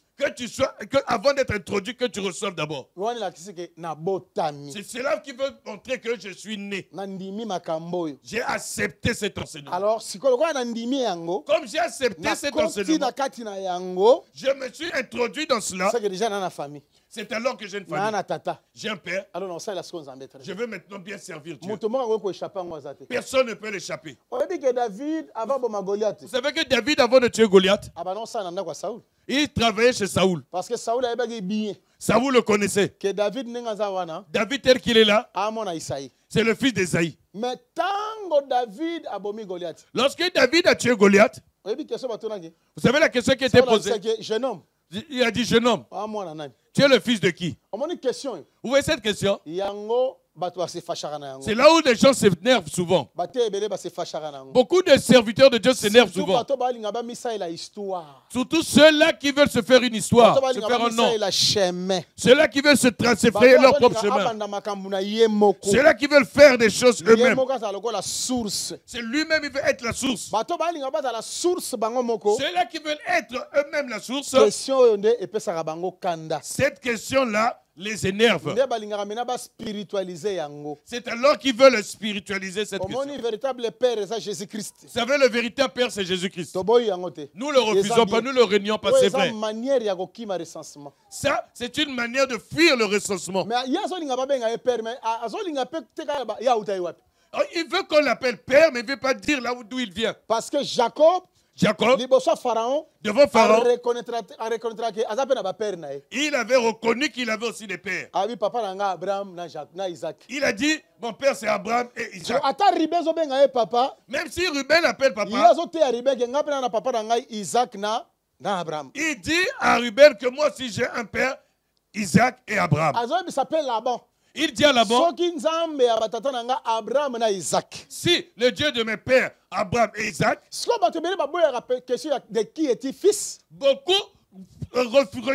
Avant d'être introduit, que tu reçoives d'abord. Wani lakisi ke na botami. C'est cela qui veut montrer que je suis né. Na ndimi makambo oyo. J'ai accepté cet enseignement. Alors sikolo kwa na ndimi yango. Comme j'ai accepté Na cet koti enseignement, na kati na yango. je me suis introduit dans cela. C'est que déjà na famille. C'est alors que j'ai une Na famille. na tata. J'ai un père. Alors non ça la seconde Nzambe très. Je veux maintenant bien servir Dieu. Moto moko ko échapper ngo azate. Personne ne peut l'échapper. Oyebi ke David avant boma Goliath. Vous savez que David, avant de tuer Goliath, Abanon ça na ndako Saoul. il travaillait chez Saoul. Parce que Saoul ayebaki bien Saoul le connaissait. que David nenga za wana David, tel qu'il est là, amona Isaïe. c'est le fils d'Esaïe. Mais tango David abomi Goliath. Lorsque David a tué Goliath, Oyebi question batonaki. vous savez la question qui était posée? Jeune homme. Il a dit, jeune homme, Amona nani. tu es le fils de qui? Omoni question. Vous voyez cette question? Yango bato se fachaka na yango. C'est là où les gens s'énervent souvent. Bate ebele ba se fachaka na yango. Beaucoup de serviteurs de Dieu s'énervent Surtout souvent. bato balinga ba misa la histoire. Surtout ceux-là qui veulent se faire une histoire, Bato se balinga faire ba un nom. misa la chemin. Ceux-là qui veulent se frayer leur propre chemin. Abanda makambu na ye moko. Ceux-là qui veulent faire des choses Ye eux-mêmes. moko za lokola source. C'est lui-même, il veut être la source. Bato balinga ba za la source bango moko. Ceux-là qui veulent être eux-mêmes la source, Question oyo nde epesaka bango kanda. cette question-là les énerve. Nde balingaka mena ba spiritualiser yango. C'est alors qu'ils veulent spiritualiser cette Omoni question. véritable père eza Jésus-Christ. Vous savez, le véritable Père, c'est Jésus-Christ. Toboyi yango te. Nous le refusons pas, nous le régnons pas, c'est vrai. Manière ya kokima recensement. Ça, c'est une manière de fuir le recensement. Mais ya azolinga babenga ye père mais azolinga pe teka ya utai wapi. Il veut qu'on l'appelle Père, mais il ne veut pas dire là d'où il vient. Parce que Jacob Jacob, liboso Pharaon devant Pharaon, reconnaîtra que aza pe na ba père na ye. il avait reconnu qu'il avait aussi des pères. Abi papa na nga Abraham na Jacques na Isaac. Il a dit, mon père c'est Abraham et Isaac. Ata ribe zo benga ye papa. Même si Ruben appelle papa, Yazo te ribe ke nga pe na papa na ngai Isaac na Abraham. il dit à Ruben que moi aussi j'ai un père, Isaac et Abraham. Azo bi s'appelle Laban. Il dit à Laban, Soki nzambe ya batata na nga Abraham na Isaac. si le Dieu de mes pères, Abraham et Isaac, Siko bato bele baboya question de qui est-il fils? beaucoup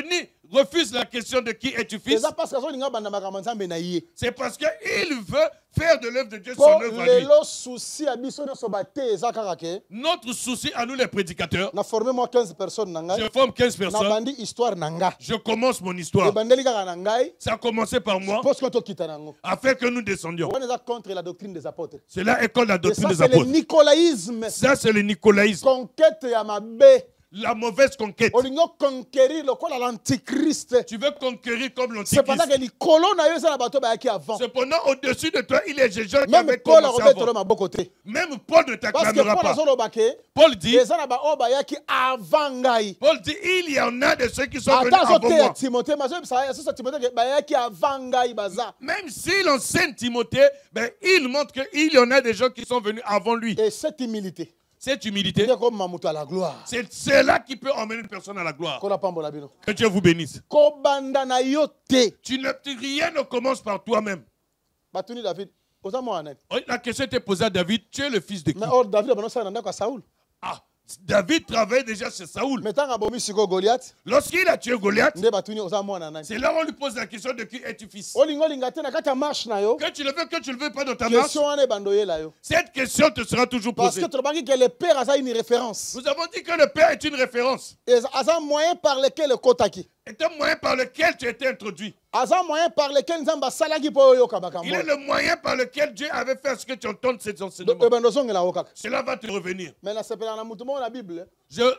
refuse la question de qui es-tu fils, eza parce que azolinga banda makambo nzambe na ye c'est parce qu'il veut faire de l'œuvre de Dieu son po œuvre à lui. lelo souci ya biso nyonso bate eza kaka ke Notre souci à nous les prédicateurs, na forme moi 15 personnes na ngai je forme 15 na personnes, bandi histoire na nga je commence mon histoire. ebandeli kaka na ngai Ça a commencé par moi, parce que tokita nango afin que nous descendions. wana eza contre la doctrine des apôtres Cela est comme la et doctrine ça des c'est le apôtres. nicolaïsme Ça, c'est le nicolaïsme, conquête ya mabe la mauvaise conquête. olingi oconquérir lokola l'antichrist Tu veux conquérir comme cependant l'antichrist. que likolo na yo eza na bato bayaki avant Cependant, au-dessus de toi, il y a des gens qui même avaient paul commencé akobetela avant. maboko te Même Paul ne parce que t'acclamera paul pas. azoloba ke Paul dit, eza na baoyo bayaki avant ngai il y en a de ceux qui sont venus ata avant azoteya moi. timote mazoyebisa timote ke bayaki avant ngai baza Même s'il enseigne Timothée, ben, il montre qu'il y en a des gens qui sont venus avant lui. et cette humilité Cette humilité, nde koma moto à la gloire c'est cela qui peut emmener une personne à la gloire. kola pambola bino Que Dieu vous bénisse. kobanda na yo te Rien ne commence par toi-même. batuni david oza mwana nani La question était posée à David, tu es le fils de qui? mais or david abanosala na ndako ya saul Ah, David travaillait déjà chez Saoul. mais ntango abomi sikoyo goliath Lorsqu'il a tué Goliath, nde batuni oza mwana nani c'est là où on lui pose la question de qui es-tu fils? olingi olinga te na kati ya marche na yo Que tu le veux pas dans ta marche, question wana ebanda oyela yo cette question te sera toujours parce posée. que tolobaki ke le père aza une référence Nous avons dit que le Père est une référence. aza moyen par lequel ekotaki est un moyen par lequel tu as été introduit. aza moyen par lequel nzambe asalaki mpo oyoka makambo Il est le moyen par lequel Dieu avait fait ce que tu entends ces enseignements. ebanda ozongela yo kaka Cela va te revenir. mais nasepelaka na motu moko na bible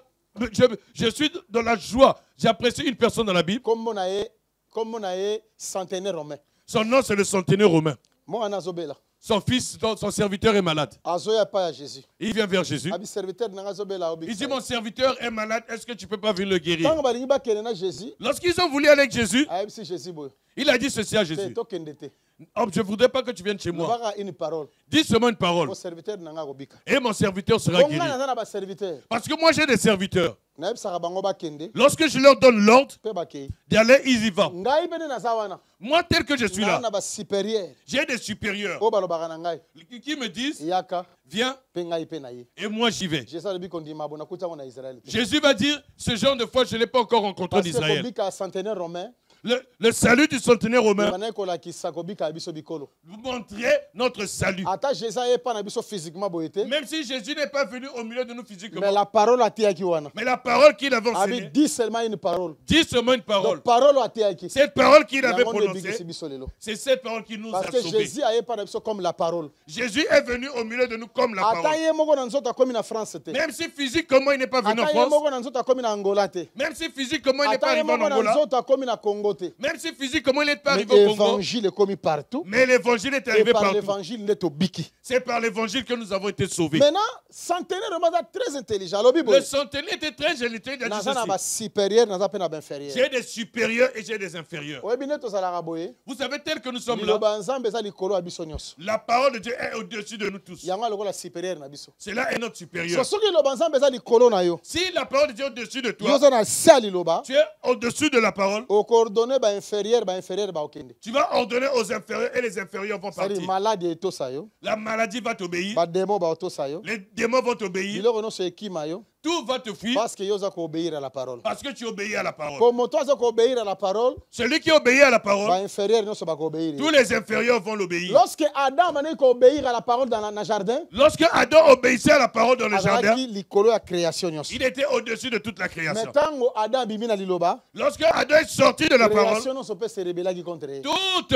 Je suis dans la joie. J'apprécie une personne dans la Bible. kombo na ye centenaire romain Son nom, c'est le centenaire romain. moko wana azobela Son fils, son serviteur est malade. azoya epai ya jésus Il vient vers Jésus. abi serviteur na ngai azobela Il dit, mon serviteur est malade. Est-ce que tu peux pas venir le guérir? ntango balingi bakende na jésus Lorsqu'ils ont voulu aller avec Jésus, ayebisi jésus boye il a dit ceci à te Jésus. tokende te Oh, je ne voudrais pas que tu viennes chez moi. lobaka une parole Dis seulement une parole. mo serviteur na ngai akobika Et mon serviteur sera po ngai guéri. naza na baserviteur Parce que moi, j'ai des serviteurs. nayebisaka bango bakende Lorsque je leur donne l'ordre mpe bakei d'aller, ils y vont. ngai mpe nde naza wana Moi, tel que je suis naa là, na basupérieur j'ai des supérieurs oyo balobaka na ngai qui me disent, yaka viens, mpe ngai mpe na ye et moi j'y vais. jésus alobi kondima bo nakuti yango na israele te Jésus va dire, ce genre de fois, je ne l'ai pas encore rencontré en parce que Israël. kobika ya centenaire romain Le salut du centenaire romain, ebandaki kolakisa kobika ya biso bikolo vous montrer notre salut. ata jésus ayepa na biso physiquement boye te Même si Jésus n'est pas venu au milieu de nous mais physiquement, la parole ateyaki wana mais la parole qu'il avait abi enseignée, dit seulement une parole dit seulement une parole. donc parole oyo ateyaki Cette parole qu'il avait yango nde ebikisi prononcée, biso lelo c'est cette parole qui nous a parce que sauvés. jésus ayepa na biso comme la parole Jésus est venu au milieu de nous comme la ata parole. ye moko na nzoto akomi na france te Même si physiquement il n'est pas venu en ata ye France, moko na nzoto akomi na angola te même si physiquement il n'est pas ata ye arrivé en moko na Angola, nzoto akomi na congo te même si physiquement il n'est pas mais arrivé au Congo, évangile ekomi partout mais l'évangile est et arrivé par partout. l'évangile nde tobiki C'est par l'évangile que nous avons été sauvés. maintenant centenaire romain aza très intelligent alobi Le boye centenaire était très intelligent. Il a dit naza na ceci. basupérieur naza mpe na bainférieur J'ai des supérieurs et j'ai des inférieurs. oyebi nde tozalaka boye Vous savez, tel que nous sommes là, liloba ya nzambe eza likolo ya biso nyonso la parole de Dieu est au-dessus de nous tous. yango alokola supérieur na biso Cela est notre supérieur. so soki liloba ya nzambe eza likolo na yo Si la parole de Dieu est au-dessus de yo toi, oza na se ya liloba tu es au-dessus de la parole, okoordonne bainférieur baokende tu vas ordonner aux inférieurs et les inférieurs vont cestadire partir. maladi etosa yo La maladie va t'obéir, bademo baotosa yo les démons vont t'obéir, biloko nyonso ekima yo tout va te fuir parce que yo oza koobéir à la parole parce que tu obéis à la parole. po moto aza koobéir à la parole Celui qui obéit à la parole, bainférieur nyonso bakoobéir tous les inférieurs vont l'obéir. lorsque adam andeki koobéir à la parole na jardin Lorsque Adam obéissait à la parole dans le jardin, azalaki likolo ya création nyonso il était au-dessus de toute la mais création. ntango adam abimi na liloba Lorsque Adam est sorti de la parole, création nyonso mpe se rebelaki contre ye toute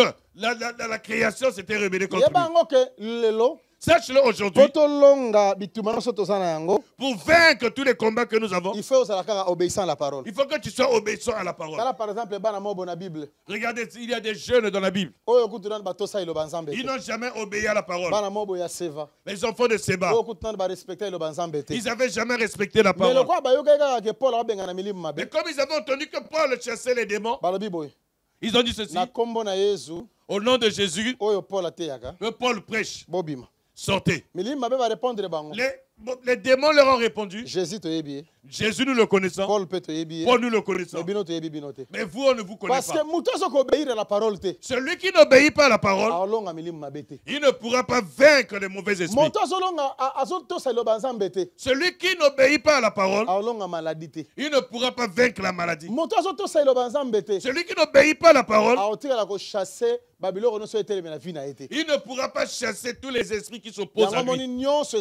la création s'était rebellée contre yeba lui. yango ke lelo Sache-le po aujourd'hui, tolonga bituma nyonso toza na yango pour vaincre tous les combats que nous avons, il faut ozala kaka obéissant à la parole il faut que tu sois obéissant à la parole. tala par exemple bana mobo na bible Regardez, il y a des jeunes dans la Bible. oyo kutu nani batosa liloba nzambe Ils te n'ont jamais obéi à la parole. bana mobo ya seva Les enfants de Séba, oyo kutu nani barespecte liloba nzambe te ils n'avaient jamais respecté la mais parole. lokwa bayokaki kaka ke paul aobenga na milimo Mais mabe comme ils avaient entendu que Paul chassait les démons, balobi boye ils ont dit ceci, na nkombo na yesu au nom de Jésus, oyo paul ateyaka que Paul prêche, bobima sortez. milimo mabe barépondre bango Les démons leur ont répondu. Jésus te yebi. Jésus, nous le connaissons. Paul peut te yebi. Paul, nous le connaissons. Mais bino te yebi binote. Mais vous, on ne vous connaît Parce pas. que muto so ko obéir à la parole te. Celui qui n'obéit pas à la parole, Alonga milimu mabete. il ne pourra pas vaincre les mauvais esprits. Moto so longa azo to sa lo banzambe te. Celui qui n'obéit pas à la parole, Alonga maladie te. il ne pourra pas vaincre la maladie. Moto so to sa lo banzambe te. Celui qui n'obéit pas à la parole, Aotika la ko chasser Babylone no so etele na vie na été. il ne pourra pas chasser tous les esprits qui s'opposent à lui.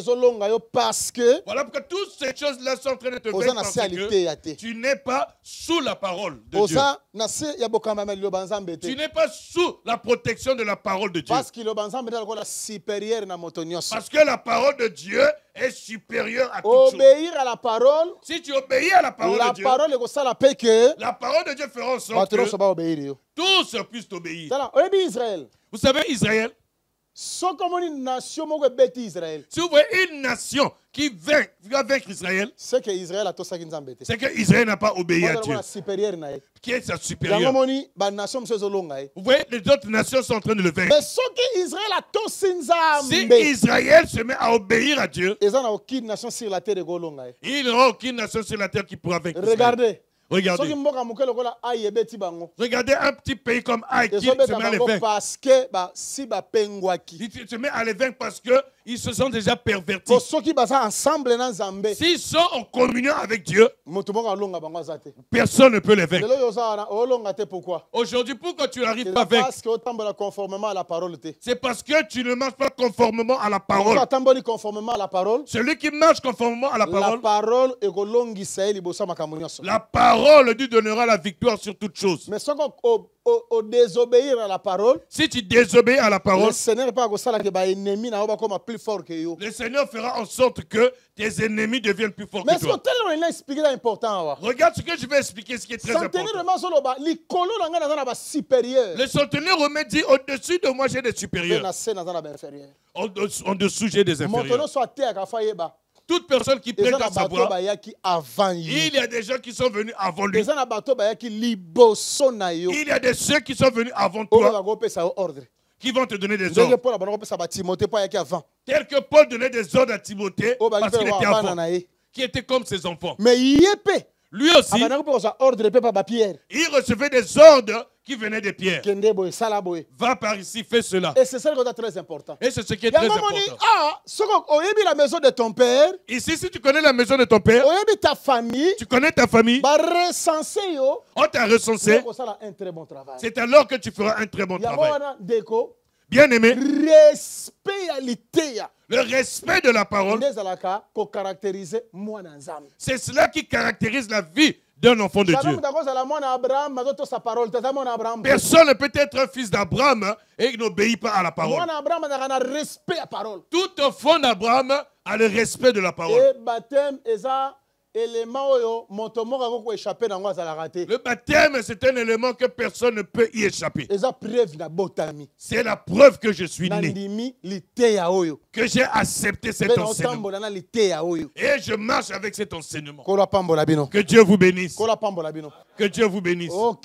Parce que Voilà pourquoi toutes ces choses-là sont en train de te Oza vaincre na parce séalité ya que te. tu n'es pas sous la parole de Dieu. Oza na se ya bokamba lo banzambe te. Tu n'es pas sous la protection de la parole de Dieu. Parce que lo banzambe na ko la supérieur na moto nyonso. Parce que la parole de Dieu est supérieure à toute chose. Obéir à la parole. Si tu obéis à la parole La de Dieu, parole est comme ça la paix que la parole de Dieu fera en sorte Batron que so ba obéir yo. tous puissent t'obéir. Tala, oyebi Israël. Vous savez, Israël, So comme une nation moko beti Israël. si vous voyez une nation qui va vaincre Israël, C'est que Israël a to sa kinzambe te. c'est que Israël n'a pas obéi à Dieu, La supérieur na ye. qui est sa Yango supérieure. moni ba nation mso zo longa ye. Vous voyez, les autres nations sont en train de le vaincre. Mais so que Israël a to Si sinzambe. Israël se met à obéir à Dieu, Eza na aucune nation sur la terre ko longa ye. il n'y aura aucune nation sur la terre qui pourra vaincre Israël. Regardez. Regardez. Soki mboka moke lokola ayebeti bango. Regardez un petit pays comme Haïti qui Ezobeta se met à les bango vaincre. parce que ba si ba pengwaki. Il se met à les vaincre parce qu'ils se sont déjà pervertis. Ko soki baza ensemble na Nzambe. S'ils sont en communion avec Dieu, Moto moko alonga bango azate. personne ne peut les vaincre. Lelo yoza na olonga te pourquoi? Aujourd'hui, pourquoi tu n'arrives C'est pas à vaincre? parce que otambola conformément à la parole te. C'est parce que tu ne marches pas conformément à la parole. Pourquoi tamboli conformément à la parole? Celui qui marche conformément à la La parole, parole ekolongisa ye liboso makambo nyonso. la parole lui donnera la victoire sur toute chose. Mais soko au désobéir à la parole, Si tu désobéis à la parole, le Seigneur pas kosala que ba ennemi na ba comme plus fort que yo. le Seigneur fera en sorte que tes ennemis deviennent plus forts Mais que ce que toi. tel on a expliqué là important wa. Regarde ce que je vais expliquer, ce qui est très Centenaire important. vraiment solo ba likolo na ngana na ba supérieur. Le centenaire remet dit, au-dessus de moi, j'ai des Pe supérieurs. na se na ba inférieur. En dessous, j'ai des Moto inférieurs. no so te ka fa yeba. Toute personne qui Eza prête na à bato savoir, ba yaki avant yi. il y a des gens qui sont venus avant lui. Eza na bato ba yaki liboso na yo. Il y a des ceux qui sont venus avant Oyo toi, ba go pesa ordre. qui vont te donner des Ndenge ordres. Paul ba go pesa ba Timothée pa yaki avant. Tel que Paul donnait des ordres à Timothée, Oyo ba parce qu'il ki était pe wa avant, na ye. qui était comme ses enfants. Mais yepe. Lui aussi, Abanako pe ko ordre pe pa ba Pierre. il recevait des ordres qui venaient de Pierre. Kende boy sala boy. Va par ici, fais cela. Et c'est ça qui est très important. Et c'est ce qui est très Yango moni important. soko oyebi la maison de ton père, Ici, si tu connais la maison de ton père, oyebi ta famille, tu connais ta famille, ba recenser yo, on t'a recensé, ko sala un très bon travail. c'est alors que tu feras un très bon Yango travail. wana deko Bien-aimé, respectalité ya. le respect de la parole, Ndezalaka ko caractériser mwana nzambe. c'est cela qui caractérise la vie d'un enfant de Jamais Dieu. mutako sala mwana Abraham, mazoto sa parole, tata mwana Abraham. Personne ne peut être un fils d'Abraham et il n'obéit pas à la parole. Mwana Abraham na respect à parole. Tout enfant d'Abraham a le respect de la parole. Et baptême eza élément oyo moto moko ko échapper nango azalaka te. Le baptême, c'est un élément que personne ne peut y échapper. Eza preuve na botami. C'est la preuve que je suis né, Nandimi lite ya oyo. que j'ai accepté cet Pe na enseignement. otambola na lite ya oyo. Et je marche avec cet enseignement. Kola pambola bino. Que Dieu vous bénisse. Kola pambola bino. Que Dieu vous bénisse. OK.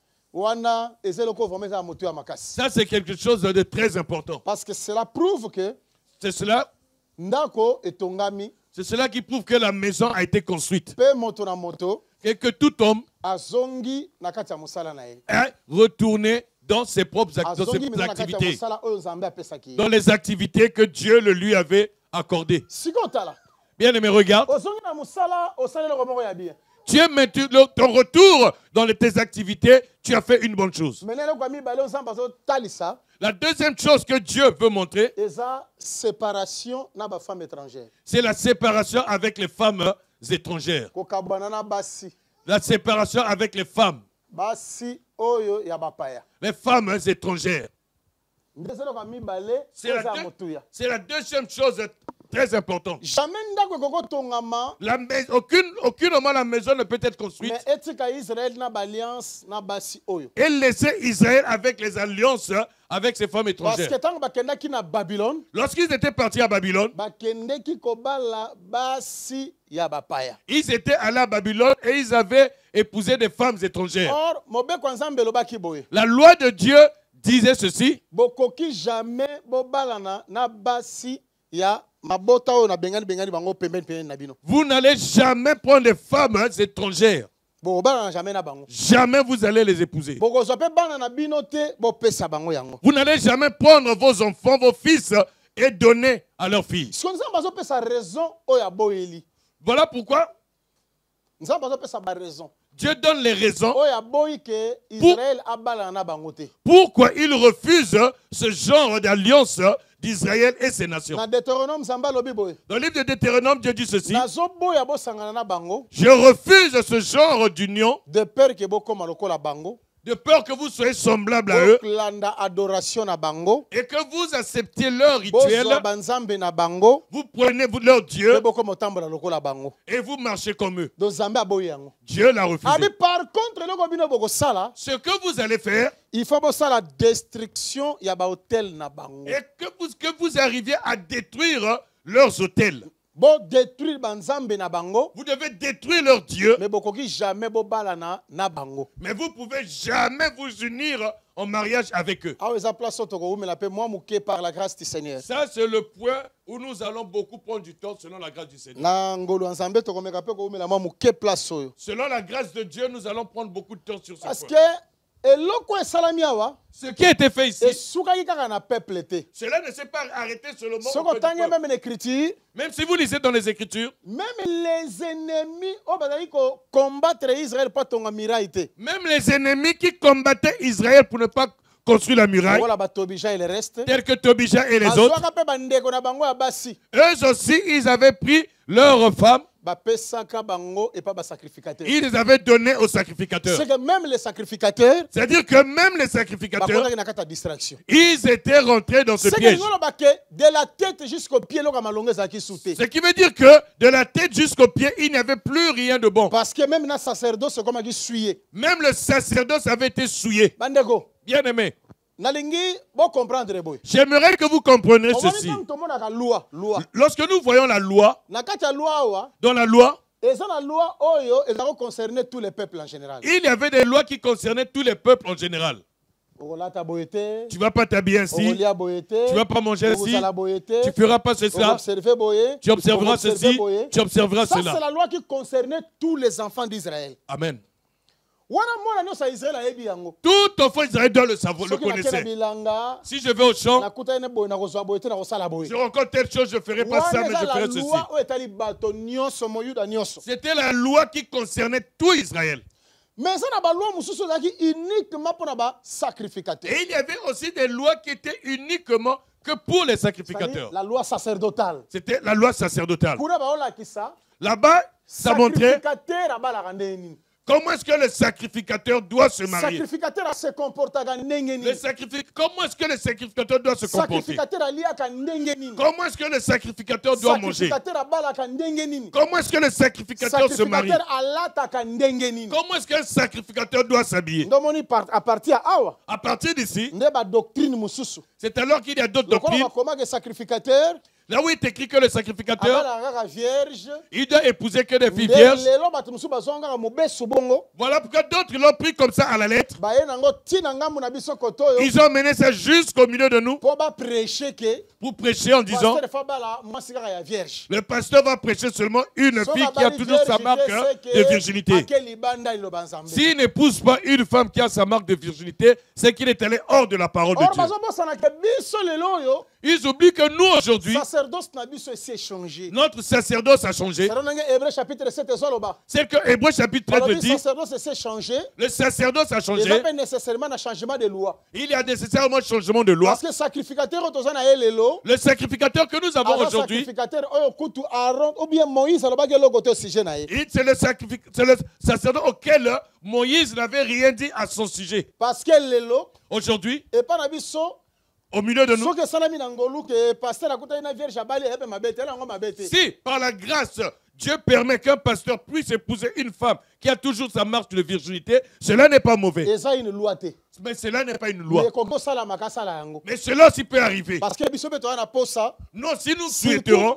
Wana ezeloko vraiment za moto ya makasi. Ça, c'est quelque chose de très important. Parce que cela prouve que C'est cela, ndako etongami c'est cela qui prouve que la maison a été construite. pe moto na moto Et que tout homme azongi na kati ya mosala na ye. est retourné dans ses propres dans Azongi ses mena na kati ya activités. mosala oyo Nzambe apesaki ye. Dans les activités que Dieu le lui avait accordées. Siko tala. Bien aimé, regarde. Ozongi na mosala osaleli ko moko ya bien. Tu es maintenant ton retour dans tes activités, tu as fait une bonne chose. Menele kwa mibale Nzambe azotalisa La deuxième chose que Dieu veut montrer, eza séparation na ba femme étrangère. c'est la séparation avec les femmes étrangères. Kokabana na basi. La séparation avec les femmes. Basi oyo ya bapaya. Les femmes étrangères. Ndezelo kwa mibale C'est la, eza motuya. c'est la deuxième chose très importante. Jamais ndako ekoko tongama Aucune moment la maison ne peut être construite. mais etika Israël na balliance na basi oyo. Et laisser Israël avec les alliances avec ces femmes Parce étrangères. que tant bakendaki na Babylone, Lorsqu'ils étaient partis à Babylone, bakendeki kobala basi ya bapaya. ils étaient allés à Babylone et ils avaient épousé des femmes étrangères. Or mobeko Nzambe lobaki boye. La loi de Dieu disait ceci. Bokoki jamais bobalana na basi ya mabota oyo na bengani bengani bango pembeni pembeni na bino. Vous n'allez jamais prendre des femmes étrangères. Bo bana jamais na bango. Jamais vous allez les épouser. Boko zo pe bana na bino te bo pesa bango yango. Vous n'allez jamais prendre vos enfants, vos fils et donner à leurs filles. Si on bazo pesa raison oya boyeli. Voilà pourquoi Nzamba bazo pesa ba raison. Dieu donne les raisons Oya boy ke Israël abala na bango te. pourquoi il refuse ce genre d'alliance d'Israël et ses nations. Na Deutéronome Zamba lobi boy. Dans le livre de Deutéronome, Dieu dit ceci: Nazo boya bo sangana na bango. je refuse ce genre d'union De peur que bo koma lokola bango. de peur que vous soyez semblables à eux Landa adoration na bango. et que vous acceptiez leur rituel, Bozo banzambe na bango. vous prenez leur Dieu Bo koma tambola lokola bango. et vous marchez comme eux. Do Zamba boy yango. Dieu l'a refusé. Abi par contre loko bino boko sala. Ce que vous allez faire, Il faut ça la destruction ya ba hôtel na bango. et que vous arriviez à détruire leurs hôtels. Bo détruire banzambe na bango. Vous devez détruire leur Dieu, Mais bokoki jamais bo bala na bango. mais vous ne pouvez jamais vous unir en mariage avec eux. Awa eza place oto ko umela pe moi muke par la grâce du Seigneur. Ça, c'est le point où nous allons beaucoup prendre du temps selon la grâce du Seigneur. Na ngolo nzambe to ko meka pe ko umela moi muke place oyo. Selon la grâce de Dieu, nous allons prendre beaucoup de temps sur ce Parce point. que eloko esalami awa Ce qui a été fait ici, esukaki kaka na peuple te. cela ne s'est pas arrêté seulement au Soko peuple. tangi même l'écriture, Même si vous lisez dans les Écritures, même les ennemis o bazali ko combattre Israël pas tonga miraille te. même les ennemis qui combattaient Israël pour ne pas construire la muraille, Voilà ba Tobija et le reste. tels que Tobija et les autres, Azwaka pe bandeko na bango ya basi. eux aussi, ils avaient pris leurs femmes, Ba pesaka bango et pas ba sacrificateur. ils les avaient données aux sacrificateurs. C'est que même les sacrificateurs C'est-à-dire que même les sacrificateurs, ba na kata distraction. ils étaient rentrés dans ce C'est que piège. ngolo bake de la tête jusqu'au pied loka malonga za ki souté. Ce qui veut dire que de la tête jusqu'aux pieds, il n'y avait plus rien de bon. Parce que même na sacerdoce comme qui suye. Même le sacerdoce avait été souillé. Bandeko, Bien aimé, nalingi bo comprendre boy. j'aimerais que vous compreniez ceci. To mona ka loi. Lorsque nous voyons la loi, Na kata loi wa, dans la loi, eza na loi oyo ezako concerner tous les peuples en général. il y avait des lois qui concernaient tous les peuples en général. Okolata boyete, Tu ne vas pas t'habiller ainsi, okolia boyete, tu ne vas pas manger ainsi, okozala boyete, tu ne feras pas cela, observer boye, tu observeras ceci, tu observeras Ça c'est cela. la loi qui concernait tous les enfants d'Israël. Amen. Wana mwana nyosa Israël ayebi yango. Tout enfant d'Israël doit le savoir, le Soki nakena connaissait. bilanga, Si je vais au champ, nakuta ene boye nakozwa boyete nakosala boye. je rencontre telle chose, je ne ferai pas ça, mais je ferai ceci. loi oyo etali bato nyonso moyuda nyonso. C'était la loi qui concernait tout Israël. Mais ça na ba loi mususu ezalaki uniquement pour na ba sacrificateur. Et il y avait aussi des lois qui étaient uniquement que pour les sacrificateurs. La loi sacerdotale. C'était la loi sacerdotale. Kuna baolakisa Là-bas, ça montrait sacrificateur abalaka ndenge nini. comment est-ce que le sacrificateur doit se marier. Sacrificateur se comportaka ndenge nini. Comment est-ce que le sacrificateur doit se comporter. Sacrificateur aliaka ndenge nini. Comment est-ce que le sacrificateur doit manger. Sacrificateur abalaka ndenge nini. Comment est-ce que le sacrificateur se marie. Sacrificateur alataka ndenge nini. Comment est-ce que le sacrificateur doit s'habiller. Ndomoni à partir awa. À partir d'ici, Nde ba doctrine mususu. c'est alors qu'il y a d'autres Donc on doctrines. va comment que sacrificateur Là où il est écrit que le sacrificateur, abalaka vierge. il doit épouser que des filles vierges. Lelo bato mususu bazonga mobesu bongo. Voilà pourquoi d'autres l'ont pris comme ça à la lettre. Baye nango tina ngambu na biso kotoyo. Ils ont mené ça jusqu'au milieu de nous Po ba prêcher que pour prêcher en disant pasteur fabala mwasi kaka ya vierge. le pasteur va prêcher seulement une fille qui a toujours sa marque de virginité. S'il n'épouse pas une femme qui a sa marque de virginité, c'est qu'il est allé hors de la parole de Dieu. Ils oublient que nous aujourd'hui, notre sacerdoce a changé. C'est que Hébreu chapitre 13 le dit, le sacerdoce a changé. Il y a nécessairement un changement de loi. Le sacrificateur que nous avons aujourd'hui, c'est le sacerdoce auquel Moïse n'avait rien dit à son sujet. Aujourd'hui, au milieu de nous, si par la grâce, Dieu permet qu'un pasteur puisse épouser une femme qui a toujours sa marque de virginité, cela n'est pas mauvais. Mais cela n'est pas une loi. Mais cela aussi peut arriver. Non, si nous souhaiterons,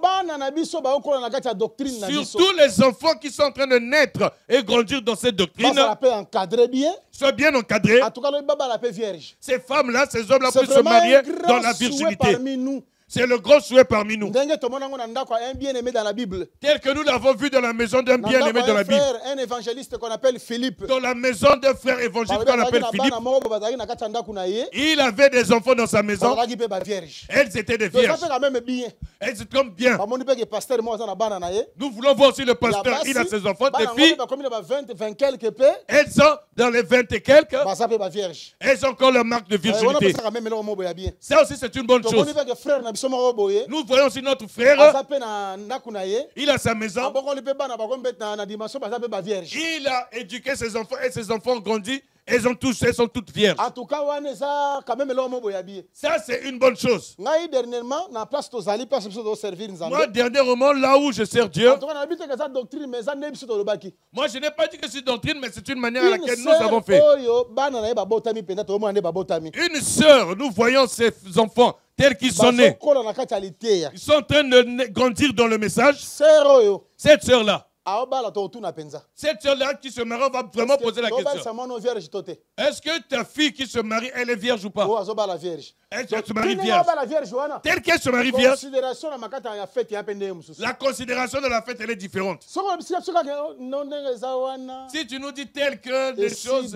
surtout les enfants qui sont en train de naître et grandir dans cette doctrine, soient bien encadrés. Ces femmes-là, ces hommes-là peuvent se marier dans la virginité. C'est le grand souhait parmi nous. ndenge tomona ngo na ndako ya un bien-aimé dans la Bible. Tel que nous l'avons vu dans la maison d'un Na bien-aimé ndako dans ya la un Bible. frère, un évangéliste qu'on appelle Philippe. Dans la maison d'un frère évangéliste qu'on appelle Philippe. Bana moko bazalaki na kati ya ndako na ye. Il avait des enfants dans sa maison. Bazalaki pe ba vierge. Elles étaient des Donc ça vierges. fait quand même bien. Elles étaient comme bien. Bamoni pe que pasteur mo aza na bana na ye. Nous voulons voir aussi le Ya pasteur. basi, Il a ses enfants, bana des filles. ba komi na ba 20 quelques pe. Elles sont dans les 20 et quelques. Baza pe ba vierge. Elles ont encore leur marque de Wana virginité. pesa quand même eloko mo boya bien. Ça aussi, c'est une bonne chose. Tomoni pe que frère na biso moko boye. Nous voyons aussi notre frère. Aza pe na ndako na ye. Il a sa maison. Abokoli pe bana ba komi na dimension baza pe ba vierge. Il a éduqué ses enfants et ses enfants ont grandi. Elles sont toutes vierges. En tout cas wana eza quand même eloko mo boya bien. Ça, c'est une bonne chose. Ngai dernièrement na place tozali place biso to servir nzambe. Moi, dernièrement, là où je sers Dieu, En tout cas na bité que ça doctrine mais ça ne biso to lobaki. moi, je n'ai pas dit que c'est doctrine, mais c'est une manière à Une laquelle nous avons sœur fait. oyo bana na ye babotami penda to mo ande babotami. Une sœur, nous voyons ces enfants tels qu'ils sont nés. Bazokola na kati ya liteya. Ils sont en train de grandir dans le message. Sœur oyo Cette sœur-là, aobala to tuna penza. cette sœur-là qui se marie, on va vraiment poser la question. Sa mono vierge tote. Est-ce que ta fille qui se marie, elle est vierge ou pas? O azobala vierge. Elle se marie Kini vierge. aobala vierge wana. Telle qu'elle se marie vierge, Considération na makata ya fête ya pende mususu. la considération de la fête, elle est différente. Soko bisia soka non ndenge za wana. Si tu nous dis tel que Et les si choses,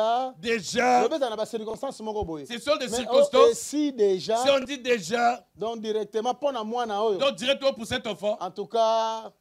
déjà déjà, lobeza na ba circonstances moko boye. ce sont des Mais et circonstances. si déjà Si on dit déjà, donc directement pona mwana oyo. donc directement pour cet enfant, En tout cas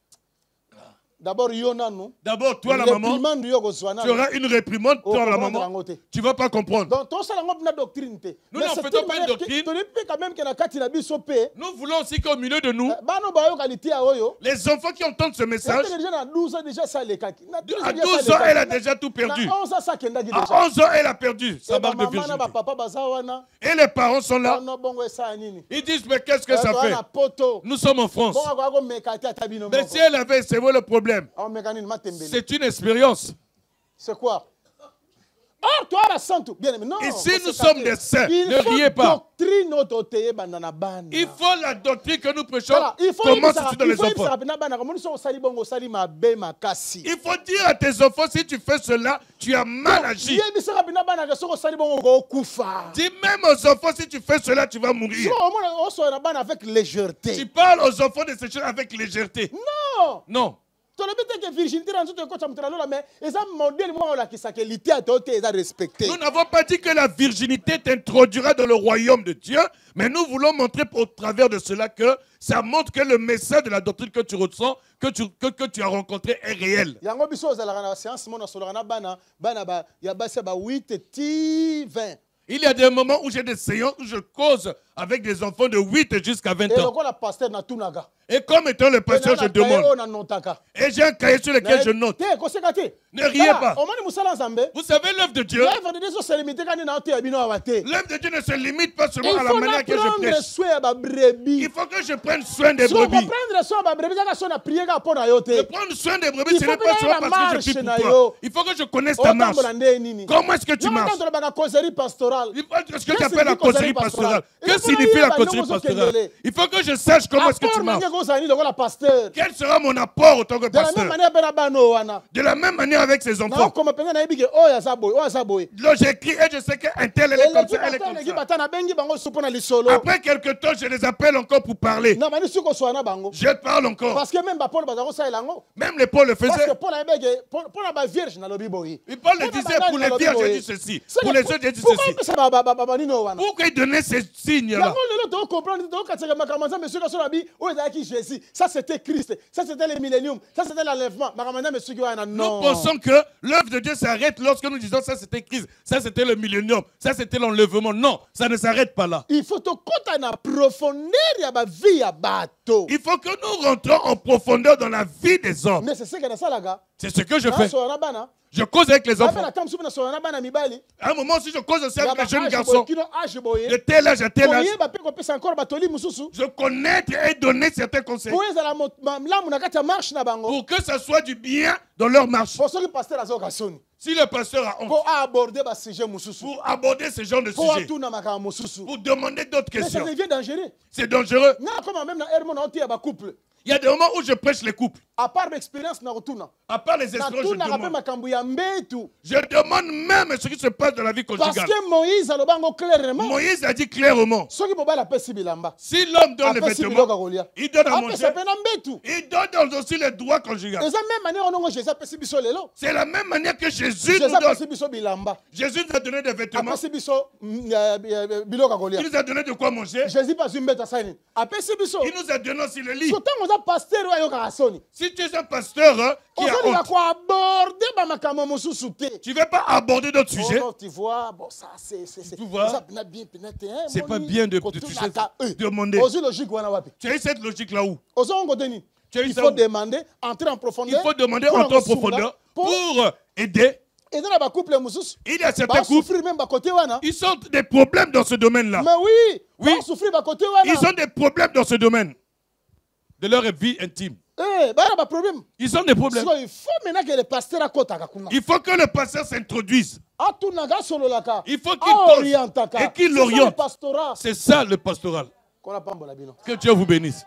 d'abord yo nanu. d'abord, toi la maman, Réprimande yo kozwa nanu. tu auras une réprimande, toi la comprendre maman, yango te. tu ne vas pas comprendre. Donc tout ça la doctrine te. Nous n'en faisons pas une doctrine. Tu peux quand même que na kati na biso pe. Nous voulons aussi qu'au milieu de nous, Bano ba yo qualité ya oyo. les enfants qui entendent ce message, Elle déjà na 12 ans déjà ça les kaki. à 12 ans, elle a déjà tout perdu. Na 11 ans ça kendaki déjà. À 11 ans, elle a perdu sa marque de Maman na ba virginité. papa baza wana. Et les parents sont là. No bongo esa nini. Ils disent, mais qu'est-ce que ça fait? Na poto. Nous sommes en France. Bongo kwa ko mekati atabino. Mais si elle avait, c'est où le problème? On mekanini matembele. C'est une expérience. C'est quoi? Or, toi, la sainte, bien aimé. Non. Ici, nous sommes des saints. Il Ne faut riez pas. doctrine autoteye bandana bana. Il faut la doctrine que nous prêchons. Voilà, il faut Comment c'est dans les enfants? Il Il faut dire à tes enfants, si tu fais cela, tu as mal agi. Dis même aux enfants, si tu fais cela, tu vas mourir. avec légèreté. Tu parles aux enfants de ces choses avec légèreté. Non. Non. Virginité mais eza modèle moi la kisakélité a été respecté. Nous n'avons pas dit que la virginité t'introduira dans le royaume de Dieu, mais nous voulons montrer au travers de cela que ça montre que le message de la doctrine que tu ressens, que tu as rencontré est réel. Yango biso ozalaka na séance mona solaka na bana ba ya basi ba 8 ti 20. Il y a des moments où j'ai des séances où je cause avec des enfants de 8 jusqu'à 20 Et ans. le pasteur na tunaga. Et comme étant le pasteur, je demande. Et j'ai un cahier sur lequel je note. Ne riez pas. Vous savez, l'œuvre de Dieu, l'œuvre de Dieu ne se limite pas seulement à la manière que je prêche. Il faut que je prenne soin des brebis. Prendre soin des brebis, ce n'est pas seulement parce que je prie pour toi. Il faut que je connaisse ta marche. Comment est-ce que tu marches? Qu'est-ce que tu appelles la causerie pastorale? Que signifie la causerie pastorale? Il faut que je sache comment est-ce que tu marches. Quel sera mon apport en tant que pasteur? De la même manière avec ses enfants. Là, j'écris et je sais qu'un tel, elle est comme ça, elle est comme ça. Après quelque temps, je les appelle encore pour parler. Je parle encore. Parce que même Même les Paul le faisaient. Il Paul le disait pour les vierges, j'ai dit ceci. Pour les autres, j'ai dit ceci. Pourquoi il donnait ces signes-là? Ça c'était Christ, ça c'était le millénium, ça c'était l'enlèvement. Nous pensons que l'œuvre de Dieu s'arrête lorsque nous disons ça c'était Christ, ça c'était le millénium, ça c'était l'enlèvement. Non, ça ne s'arrête pas là. Il faut Il faut que nous rentrons en profondeur dans la vie des hommes. Mais c'est ce que je fais. Je cause avec les enfants. À un moment aussi, je cause aussi avec les jeunes garçons. De tel âge à tel âge. Je connais et donner certains conseils. Pour que ça soit du bien dans leur marche. Si le pasteur a honte. Pour aborder ce genre de sujet. Pour demander d'autres questions. Mais ça devient dangereux. C'est dangereux. Il y a des moments où je prêche les couples. À part l'expérience, na rotuna. À part les expériences, je Na demande. makambu ya mbetu. Je demande même ce qui se passe dans la vie Parce conjugale. que Moïse a bango clairement. Moïse a dit clairement, Soki mobala pesi bilamba. si l'homme donne les Apesi vêtements, biloko kolia. il donne à Apesa manger, pe na mbetu. il donne aussi les droits conjugaux. Eza même manière onongo Jésus apesi biso lelo. C'est la même manière que Jésus Jésus nous apesi donne. biso bilamba. Jésus nous a donné des vêtements. Apesi biso biloko kolia. Il nous a donné de quoi manger. Jésus pas une bête à ça. Apesi biso. Il nous a donné aussi le lit. Surtout on a pasteur wa yo karasoni. Si tu es un pasteur hein, qui a On va honte, quoi aborder ba makambo mosusu te. tu ne veux pas aborder d'autres sujets. Oh, tu vois, bon ça c'est Tu vois, c'est pas bien de demander. Ozu logique wana wapi. Tu as eu cette logique là où Ozu on godeni. Tu as eu Il ça faut où? demander, entrer en profondeur. Il faut demander en temps profondeur pour aider. Et dans la couple mosusu. Il y a certains couples, souffrir même ba côté wana. ils ont des problèmes dans ce domaine-là. Mais oui, Oui. souffrir ba côté wana. Ils ont des problèmes dans ce domaine de leur vie intime. Eh, ba ba problème. Ils ont des problèmes. So, il faut maintenant que le pasteur à kota kakuna. Il faut que le pasteur s'introduise. Atunaga solo laka. Il faut qu'il pose orientaka. et qu'il C'est ça, l'oriente. le pastorat. C'est ça le pastoral. Qu'on a pas mbola bino. Que Dieu vous bénisse.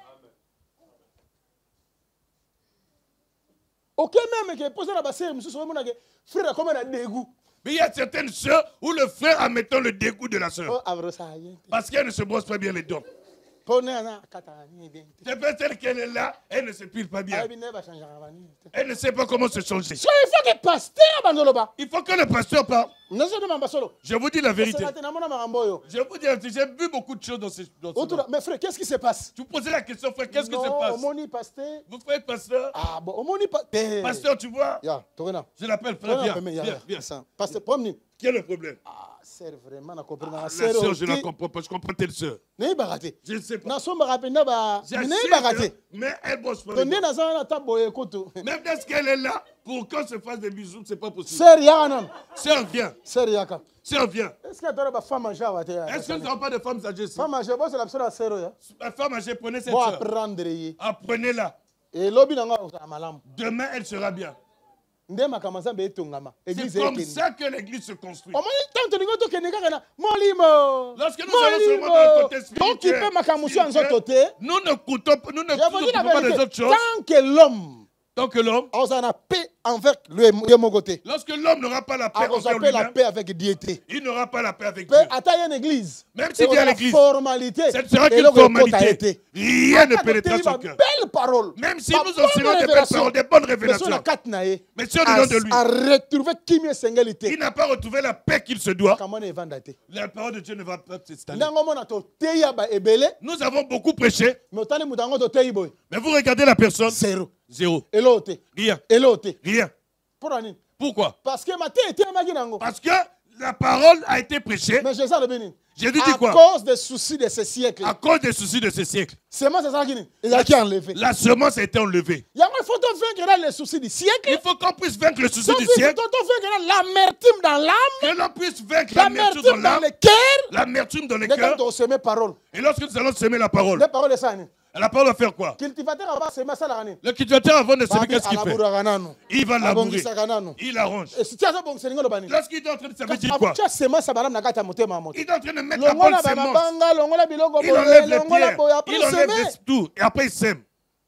OK même que poser la basse mususu on mona que frère comme na dégoût. Mais il y a certaines sœurs où le frère a mettant le dégoût de la sœur. Oh avrosa yente. Parce qu'elle ne se brosse pas bien les dents. Ponena katani bien. C'est pas celle qu'elle est là, elle ne se pile pas bien. Abi ne ba changer avani. Elle ne sait pas comment se changer. So il faut que pasteur bandoloba. Il faut que le pasteur parle. Nazo de mamba solo. Je vous dis la vérité. C'est na mona marambo yo. Je vous dis, j'ai vu beaucoup de choses dans ce Autour mais frère, qu'est-ce qui se passe? Tu posais la question, frère, qu'est-ce qui se passe? Omoni pasteur. Vous frère pasteur? Ah bon, omoni pasteur. Pasteur, tu vois? Ya, torena. Je l'appelle frère, viens, viens. Pasteur, promni. Quel est le problème? Ah, sœur vraiment na comprendre. La sœur, je la comprends pas. Je comprends telle sœur. Ne baraté. Je ne sais pas. Na so baraté na ba. Je Ne sais baraté. que- mais elle bosse pas. To ne na za na taboye koto. Même est-ce qu'elle est là pour qu'on se fasse des bisous, c'est pas possible. Sœur Yana. Sœur, viens. Sœur Yaka. Sœur, viens. Est-ce que tu as une femme âgée à te? Est-ce que nous n'avons pas de femmes âgées ici? Femme âgée, bon c'est la personne à sœur ya. La femme âgée, prenez cette Bon sœur. apprendre yi. Apprenez-la. Et lobi na nga o malamu. Demain, elle sera bien. Ndema kamasa be tongama. Église C'est comme ekeni. ça que l'église se construit. Au moins tant que tu keneka kana molimo. Lorsque nous allons seulement dans le côté Donc tu spirituel, peux makamusu en zototé. nous ne coûtons pas, nous ne Je vous dis la coûtons pas des vérité. autres choses. Tant que l'homme Tant que l'homme, a la paix envers le mon côté. lorsque l'homme n'aura pas la paix On envers appelle la lui-même, paix avec diété. il n'aura pas la paix avec Paix Dieu. à taille en église. Même s'il vient à l'église, formalité. ce ne sera Et qu'une le côté a formalité. été. Rien ne pénétrera son cœur. Belle parole. Même si Ma nous bonne enseignons des belles révélation. paroles, des bonnes Mais sur la révélations, carte naé. mais si on nous donne de lui, À retrouver qui mieux il singalité. n'a pas retrouvé la paix qu'il se doit, Comment est vendate? la parole de Dieu ne va pas s'installer. Nango mona to teya ba ebele. Nous avons beaucoup prêché, Mais otali mutango to teyi boy. mais vous regardez la personne, Zéro. zéro, Elote. rien, Elote. rien. Pour ani. Pourquoi? Parce que ma te était magi nango. Parce que la parole a été prêchée. Mais Jésus le béni. J'ai dit À quoi? cause des soucis de ce siècle. À cause des soucis de ce siècle. C'est moi c'est ça qui il a qui enlevé. La semence a été enlevée. Il y a un faut vaincre dans les soucis du siècle. Il faut qu'on puisse vaincre le souci Donc du il faut siècle. vaincre l'amertume dans l'âme. Que l'on puisse vaincre l'amertume dans L'amertume dans l'âme, le cœur. l'amertume dans le Dès cœur. quand on se met parole. Et lorsque nous allons semer la parole, Les paroles de ça. la parole va faire quoi? Cultivateur va semer ça là. Le cultivateur, avant de semer, qu'est-ce qu'il fait? Il va labourer. labourer. Il arrange. Et si tu as bon c'est ngolo bani. Lorsqu'il est en train de semer, dit quoi? Tu as semé ça madame na kata motema moto. Il est en train de mettre la bonne Longola ba semence. mabanga, longola biloko Il enlève les longola pierres. boya après Il enlève semer. tout. Et après, il sème.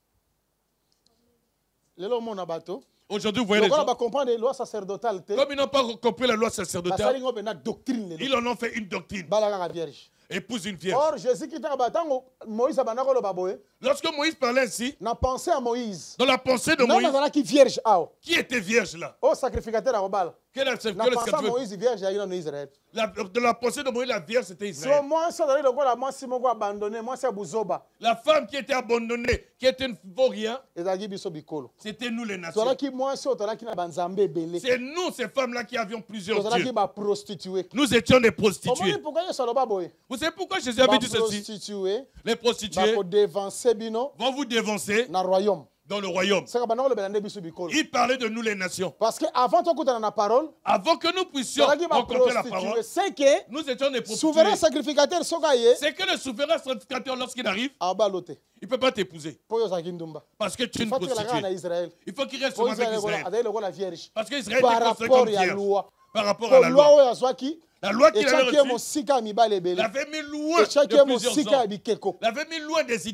Lelo mona bato. Aujourd'hui, vous voyez les Longola gens. ba comprendre les lois sacerdotales te. Comme ils n'ont pas compris la loi Ba sacerdotale, salingo bena doctrine lelo. ils en ont fait une doctrine. Bala ka vierge. Épouse une vierge. Or Jésus qui t'a batango Moïse abana ko lo baboye. Lorsque Moïse parlait ainsi, Na pensé à Moïse. dans la pensée de Non Moïse, na qui vierge ao. qui était vierge là? Oh sacrificateur à Obal. Quel est Na le pensé à sacrificateur? Moïse vierge ya ina no Israël. De la pensée de Moïse, la vierge, c'était So Israël. moi ça d'aller lokola moi si moko abandonné, moi c'est buzoba. La femme qui était abandonnée, qui était une vaurien, Ezaki biso bikolo. c'était nous les nations. Tolaki moi so tolaki na banzambe belé. C'est nous, ces femmes-là, qui avions plusieurs Tolaki dieux. ba prostituée. Nous étions des Comment prostituées. pourquoi ça loba boye? Vous savez pourquoi Jésus avait dit ceci? Prostituée. Les Ba prostituées ko devancer bino vont vous dévancer na royaume. dans le royaume. C'est que banako le belande biso bikolo. Il parlait de nous les nations. Parce que avant to kutana na parole, Avant que nous puissions tolaki ba rencontrer la parole, prostituée. C'est que nous étions des souverain prostituées. sacrificateur sokaye C'est que le souverain sacrificateur, lorsqu'il arrive, abalote. il ne peut pas t'épouser. Po yo zaki ndumba. Parce que tu es Il une faut que la na prostituée. Israël. Il faut qu'il reste Po seulement avec Israël Israël. adai lokola vierge. Parce qu'Israël Par était construit rapport comme à la vierge. loi. Par rapport Po à la loi loi. oyo azwaki La loi qu'il avait echaki reçue, mosika mibale ebele. l'avait mis loin Echaki de plusieurs mosika ans. ya bikeko. L'avait mis loin des idoles.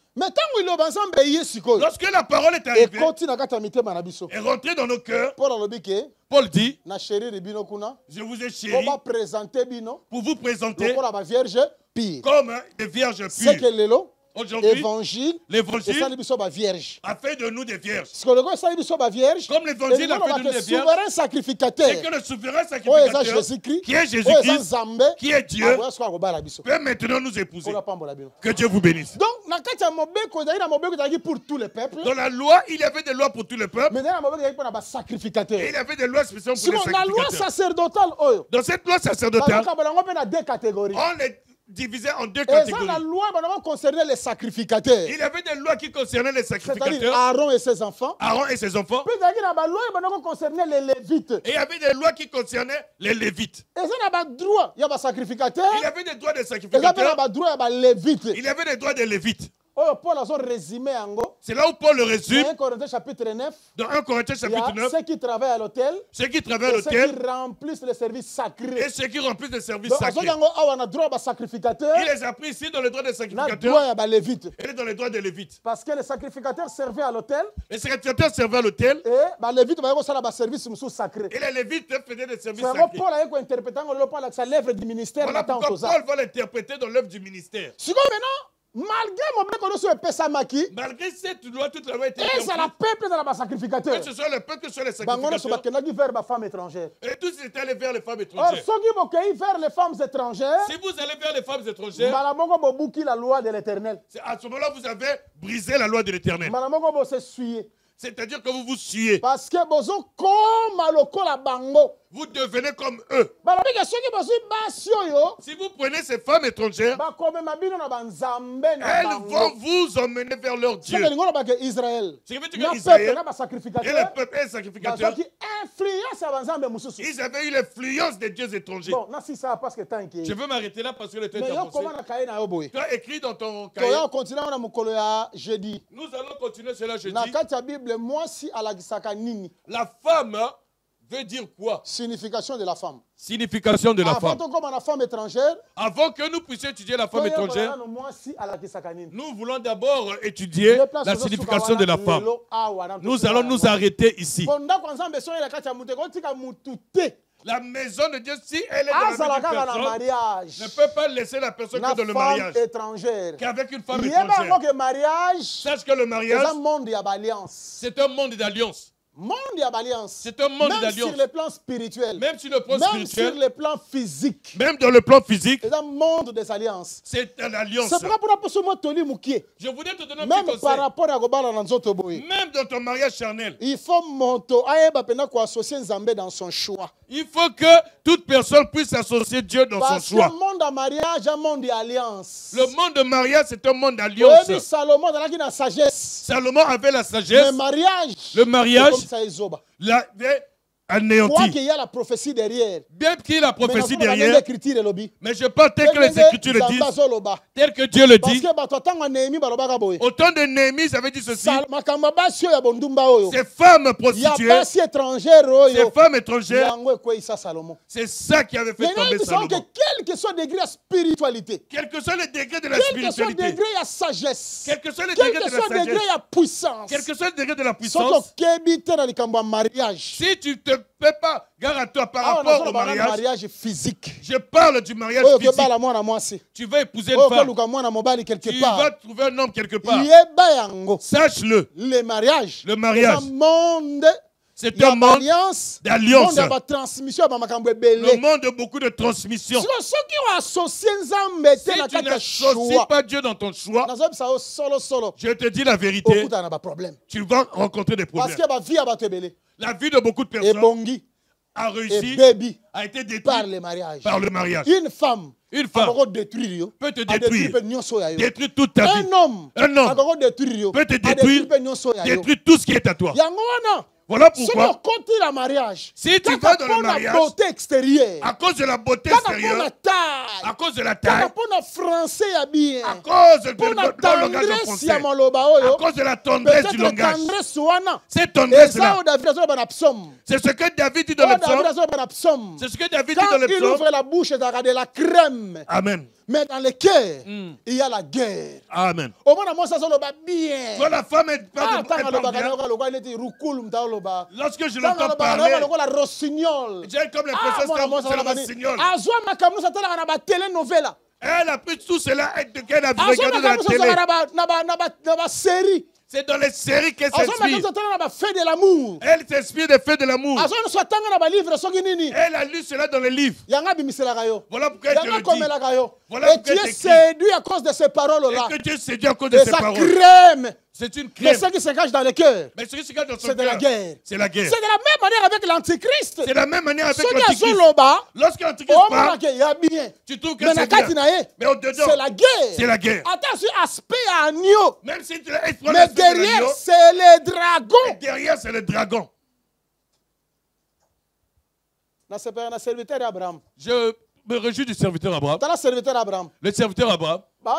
Mais tant il est ensemble, il est lorsque la parole est arrivée, est rentrée dans nos cœurs, Paul dit, je vous ai chéri pour vous présenter comme des vierges pures. Aujourd'hui, l'évangile a fait de nous des vierges. Comme l'évangile a fait de nous des vierges, c'est que le souverain sacrificateur, qui est Jésus-Christ, qui est Dieu, peut maintenant nous épouser. Que Dieu vous bénisse. Donc, pour tous les peuples. Dans la loi, il y avait des lois pour tous les peuples. Mais il y avait des lois spéciales pour les sacrificateurs. La loi sacerdotale, dans cette loi sacerdotale, on les divisé en deux catégories. La loi concernait les sacrificateurs. Il y avait des lois qui concernaient les sacrificateurs. Aaron et ses enfants. Aaron et ses enfants. Puis il y a des lois concernait les lévites. Et il y avait des lois qui concernaient les lévites. Et ça n'a pas droit, il y a des sacrificateurs. Il y avait des droits des sacrificateurs. Il y avait des droits des lévites. C'est là où Paul le résume. Dans 1 Corinthiens chapitre 9. Dans 1 Corinthiens chapitre 9. Ceux qui travaillent à l'hôtel. Ceux qui travaillent à l'hôtel. Ceux qui remplissent les services sacrés. Et ceux qui remplissent les services sacrés. Il les a pris ici dans le droit des sacrificateurs. Et dans les droits des lévites. Parce que les sacrificateurs servaient à l'hôtel. Les sacrificateurs servaient à l'hôtel. Et les lévites sacrés. Et les lévites faisaient des services sacrés. Voilà pourquoi l'œuvre du ministère. Voilà pourquoi Paul va l'interpréter dans l'œuvre du ministère. Malgré cette loi, toute la loi était et ça la peuple dans la sacrificateur. Que ce soit le peuple, que ce soit les sacrificateurs. Vers les femmes étrangères. Et tous étaient allés vers les femmes étrangères. Or, ceux qui vers les femmes étrangères. Si vous allez vers les femmes étrangères, la loi de l'Éternel. À ce moment-là, vous avez brisé la loi de l'Éternel. C'est-à-dire que vous vous suez. Parce que vous devenez comme eux. Si vous prenez ces femmes étrangères, elles vont vous emmener vers leur Dieu. Ce qui veut dire qu'Israël et le peuple est sacrificateur. Ils avaient eu l'influence des dieux étrangers. Je veux m'arrêter là parce que le temps est avancé. Tu as écrit dans ton cahier. Nous allons continuer cela jeudi. La femme veut dire quoi? Signification de la femme. Signification de la femme. Avant que nous puissions étudier la femme étrangère, nous voulons d'abord étudier la signification de la femme. Nous allons nous arrêter ici. La maison de Dieu, si elle est dans la personne, ne peut pas laisser la personne que dans le mariage. Qu'avec une femme étrangère. Sache que le mariage, c'est un monde d'alliance. C'est un monde d'alliance. Même sur le plan spirituel. Même sur le plan spirituel. Même sur le plan physique. Même dans le plan physique. C'est un monde des alliances. C'est une alliance. C'est pourquoi je voudrais te donner un même petit conseil. Par rapport à même dans ton mariage charnel. Il faut associer dans son choix. Il faut que toute personne puisse associer Dieu dans son choix. Parce que le monde de mariage est un monde d'alliance. Le monde de mariage, c'est un monde d'alliance. Oui, Salomon avait la sagesse. Salomon avait la sagesse. Le mariage, anéanti. Quoi qu'il y a la prophétie derrière. Bien qu'il y ait la prophétie derrière. Mais je parle tel que les Écritures le disent. Tel que Dieu le dit. Autant de Néhémie, ça veut dire ceci. Ces femmes prostituées. Ces femmes étrangères. C'est ça qui avait fait tomber Salomon. Quel que soit le degré de spiritualité. Quel que soit le degré de la spiritualité. Quel que soit le degré de sagesse. Quel que soit le degré de la sagesse. Quel que soit le degré de puissance. Quel que soit le degré de la puissance. Si tu te fais pas gare à toi par rapport au mariage physique. Je parle du mariage physique. Tu vas épouser une femme. Tu vas trouver un homme quelque part. Sache-le. Le mariage. C'est un monde d'alliance. Le monde de beaucoup de transmission. Si tu n'associes pas Dieu dans ton choix, je te dis la vérité, tu vas rencontrer des problèmes. La vie de beaucoup de personnes a réussi, a été détruite par le mariage. Une femme peut te détruire, détruire toute ta vie. Un homme peut te détruire tout ce qui est à toi. Voilà pourquoi, si tu vas dans le mariage, à cause de la beauté extérieure, à cause de la taille, à cause de langage en français, à cause de la tendresse du langage, cette tendresse-là, c'est ce que David dit dans le psaume. C'est ce que David dit dans le psaume. Il ouvre la bouche et de la crème. Amen. Mais dans le cœur, il y a la guerre. Amen. Au moins, moi, ça, c'est bien. Quand la femme est pas Ah, de bien, lorsque je l'entends parler, j'ai comme l'impression que c'est le rossignol. Elle a pris tout cela qu'elle a regardé dans la télé. C'est dans les séries qu'elle s'inspire. Elle s'inspire des faits de l'amour. Elle a lu cela dans les livres. Voilà pourquoi elle te le dit. Voilà Et tu es séduit à cause de ces paroles-là. Et que tu es séduit à cause de ces paroles. Crème. C'est une Mais crème. ce qui se cache dans le cœur, Mais ce qui se cache dans son c'est de la cœur, guerre. c'est la guerre. C'est de la même manière avec l'antichrist. C'est la même manière avec Ce qui est l'antichrist. sur le bas, Lorsque l'antichrist parle, il y a bien. tu trouves que Mais c'est bien. Mais au-dedans, c'est la guerre. c'est la guerre. Attention, aspect agneau. Même si tu l'as Mais derrière, c'est les dragons. derrière, c'est le dragon. Serviteur Abraham. Je me réjouis du serviteur Abraham. Serviteur Abraham. Le serviteur Abraham, on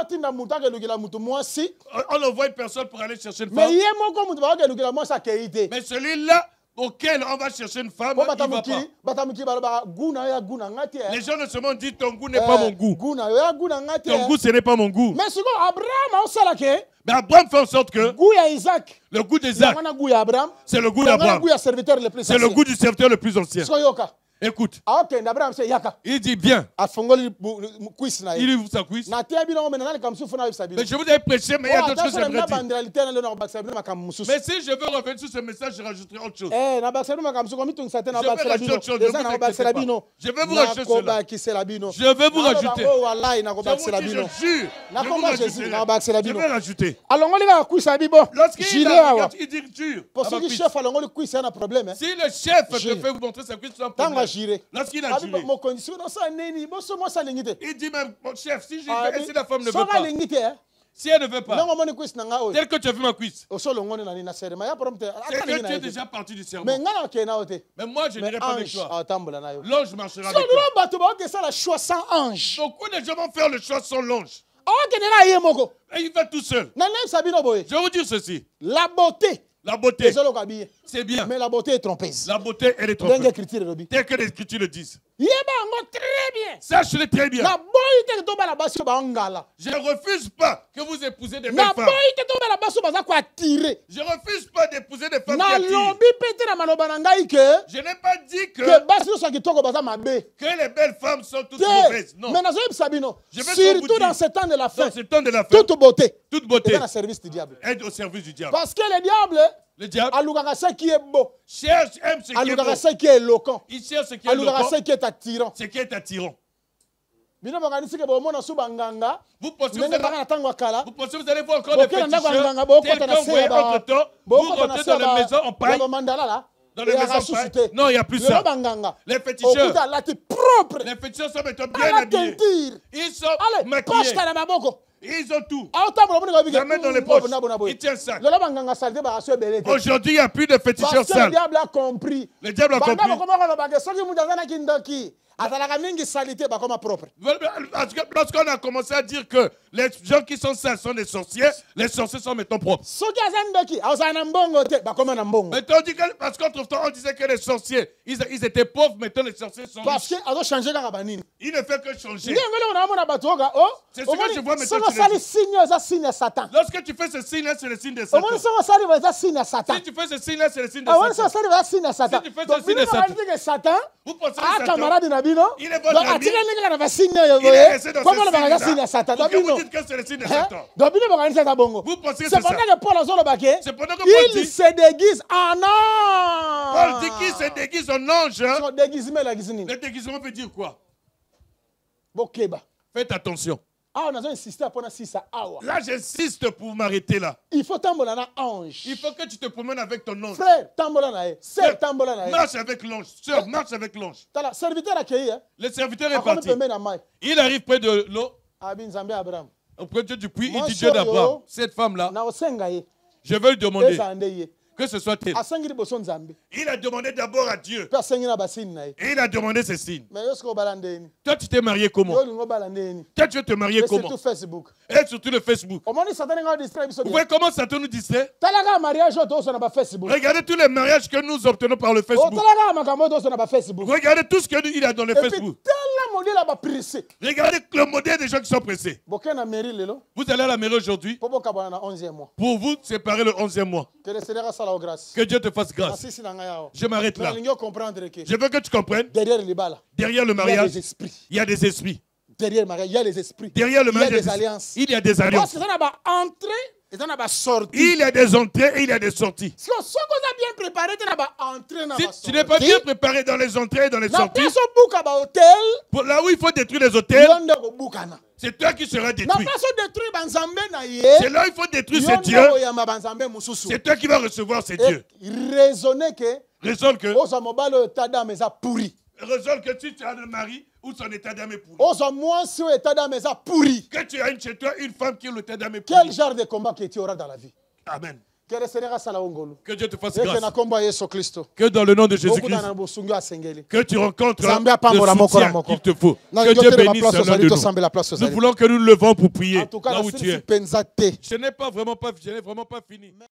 envoie une personne pour aller chercher une femme. Mais celui-là auquel on va chercher une femme, il ne va pas. Les gens ne se sont dit ton goût n'est pas mon goût. Ton goût, ce n'est pas mon goût. Mais Mais Abraham fait en sorte que le goût d'Isaac, c'est le goût d'Abraham. C'est le goût du serviteur le plus ancien. Écoute, il dit bien. Il ouvre sa cuisse. Mais je vous ai prêché, mais il y a d'autres choses que j'aimerais dire. Mais si je veux revenir sur ce message, je rajouterai autre chose. Je vais vous rajouter cela. Je vais vous rajouter. Je vais rajouter. Lorsqu'il regarde, il dit jure. Si le chef te fait vous montrer sa cuisse, c'est un problème. Lorsqu'il a juré, il dit même, mon chef, si je vais, si la femme ne veut pas, si elle ne veut pas, tel que tu as vu ma cuisse, c'est que tu es déjà parti du serment. Mais moi, je n'irai pas avec toi. L'ange marchera avec toi. Beaucoup de gens vont faire le choix sans l'ange. Et il va tout seul. Je vais vous dire ceci. La beauté. La beauté, c'est bien. Mais la beauté est trompeuse. La beauté, elle est trompeuse. Tel que les Écritures le disent. Sache-le très bien. Je ne refuse pas que vous épousez des belles femmes. Je ne refuse pas d'épouser des femmes qui attirent. Je n'ai pas dit que les belles femmes sont toutes mauvaises. Non. Surtout dans ce temps de la fin, toute beauté est au service du diable. Parce que le diable, ce qui est beau, cherche, aime ce qui est beau. Ce qui est éloquent. Il cherche ce qui est éloquent. Ce qui est attirant. Ce qui est attirant. Vous pensez que vous allez voir encore des féticheurs tels qu'on voyait autrefois. Vous rentrez dans la maison en paille. Dans les maisons en paille. Non, il n'y a plus ça. Les féticheurs. Les féticheurs sont maintenant bien habillés. Ils sont maquillés. Ils ont tout. La main dans les poches. Ils tiennent ça. Aujourd'hui, il n'y a plus de féticheurs sales. Le diable a compris. Le diable a compris. Lorsqu'on a commencé à dire que les gens qui sont sales sont des sorciers, les sorciers sont maintenant propres. Mais tandis que, parce qu'autrefois on disait que les sorciers, ils étaient pauvres, maintenant les sorciers sont riches. Il ne fait que changer. C'est ce que je vois maintenant. Lorsque tu fais ce signe-là, c'est le signe de Satan. Si tu fais ce signe-là, c'est le signe de Satan. Si tu fais ce signe de Satan, vous pensez que Satan, il est votre ami. Il est resté dans ce signe-là. Pourquoi vous dites que c'est le signe de Satan? Vous pensez que c'est ça? C'est pendant que Paul dit, il se déguise en ange. Paul dit qu'il se déguise en ange. Le Le déguisement veut dire quoi? Faites attention. Là, j'insiste pour m'arrêter là. Il faut tambola na ange. Il faut que tu te promènes avec ton ange. Frère, tambola na sœur, tambola na marche avec l'ange. Sœur, marche avec l'ange. Serviteur accueilli. Le serviteur est parti. Il arrive près de l'eau. Auprès du puits, il dit Dieu d'Abraham. Cette femme-là, je veux lui demander que ce soit elle. Il a demandé d'abord à Dieu. Et il a demandé ses signes. Toi, tu t'es marié comment? Toi, tu veux te marier comment? Et surtout le Facebook. Vous voyez comment Satan nous distrait? Regardez tous les mariages que nous obtenons par le Facebook. Regardez tout ce qu'il a dans le Facebook. modèle là pressé. Regardez le modèle des gens qui sont pressés. Vous allez Vous allez à la mairie aujourd'hui. pour vous 11e mois. Pour vous séparer le 11e mois. Que le Seigneur soit la grâce. Que Dieu te fasse grâce. Je m'arrête là. Je veux que tu comprennes. Derrière les balles. Derrière le mariage, il y a des esprits. Derrière le mariage, il y a les esprits. Derrière le mariage, il y a des alliances. Il y a des alliances. Parce que ça n'a pas entré. Il y a des entrées et il y a des sorties. Si on a bien préparé, Si tu n'es pas bien préparé dans les entrées et dans les sorties, là où il faut détruire les hôtels, c'est toi qui seras détruit. C'est là où il faut détruire ces dieux. C'est toi qui vas recevoir ces dieux. Raisonne que si tu as le mari ou son état d'âme est pourri. Que tu as chez toi une femme qui a l'état d'âme est pourri. Quel genre de combat que tu auras dans la vie? Amen. Que Dieu te fasse grâce. Que dans le nom de Jésus-Christ, que tu rencontres le soutien qu'il te faut. Que Dieu bénisse l'un de nous. Nous voulons que nous nous levons pour prier là où tu es. Je n'ai vraiment pas fini.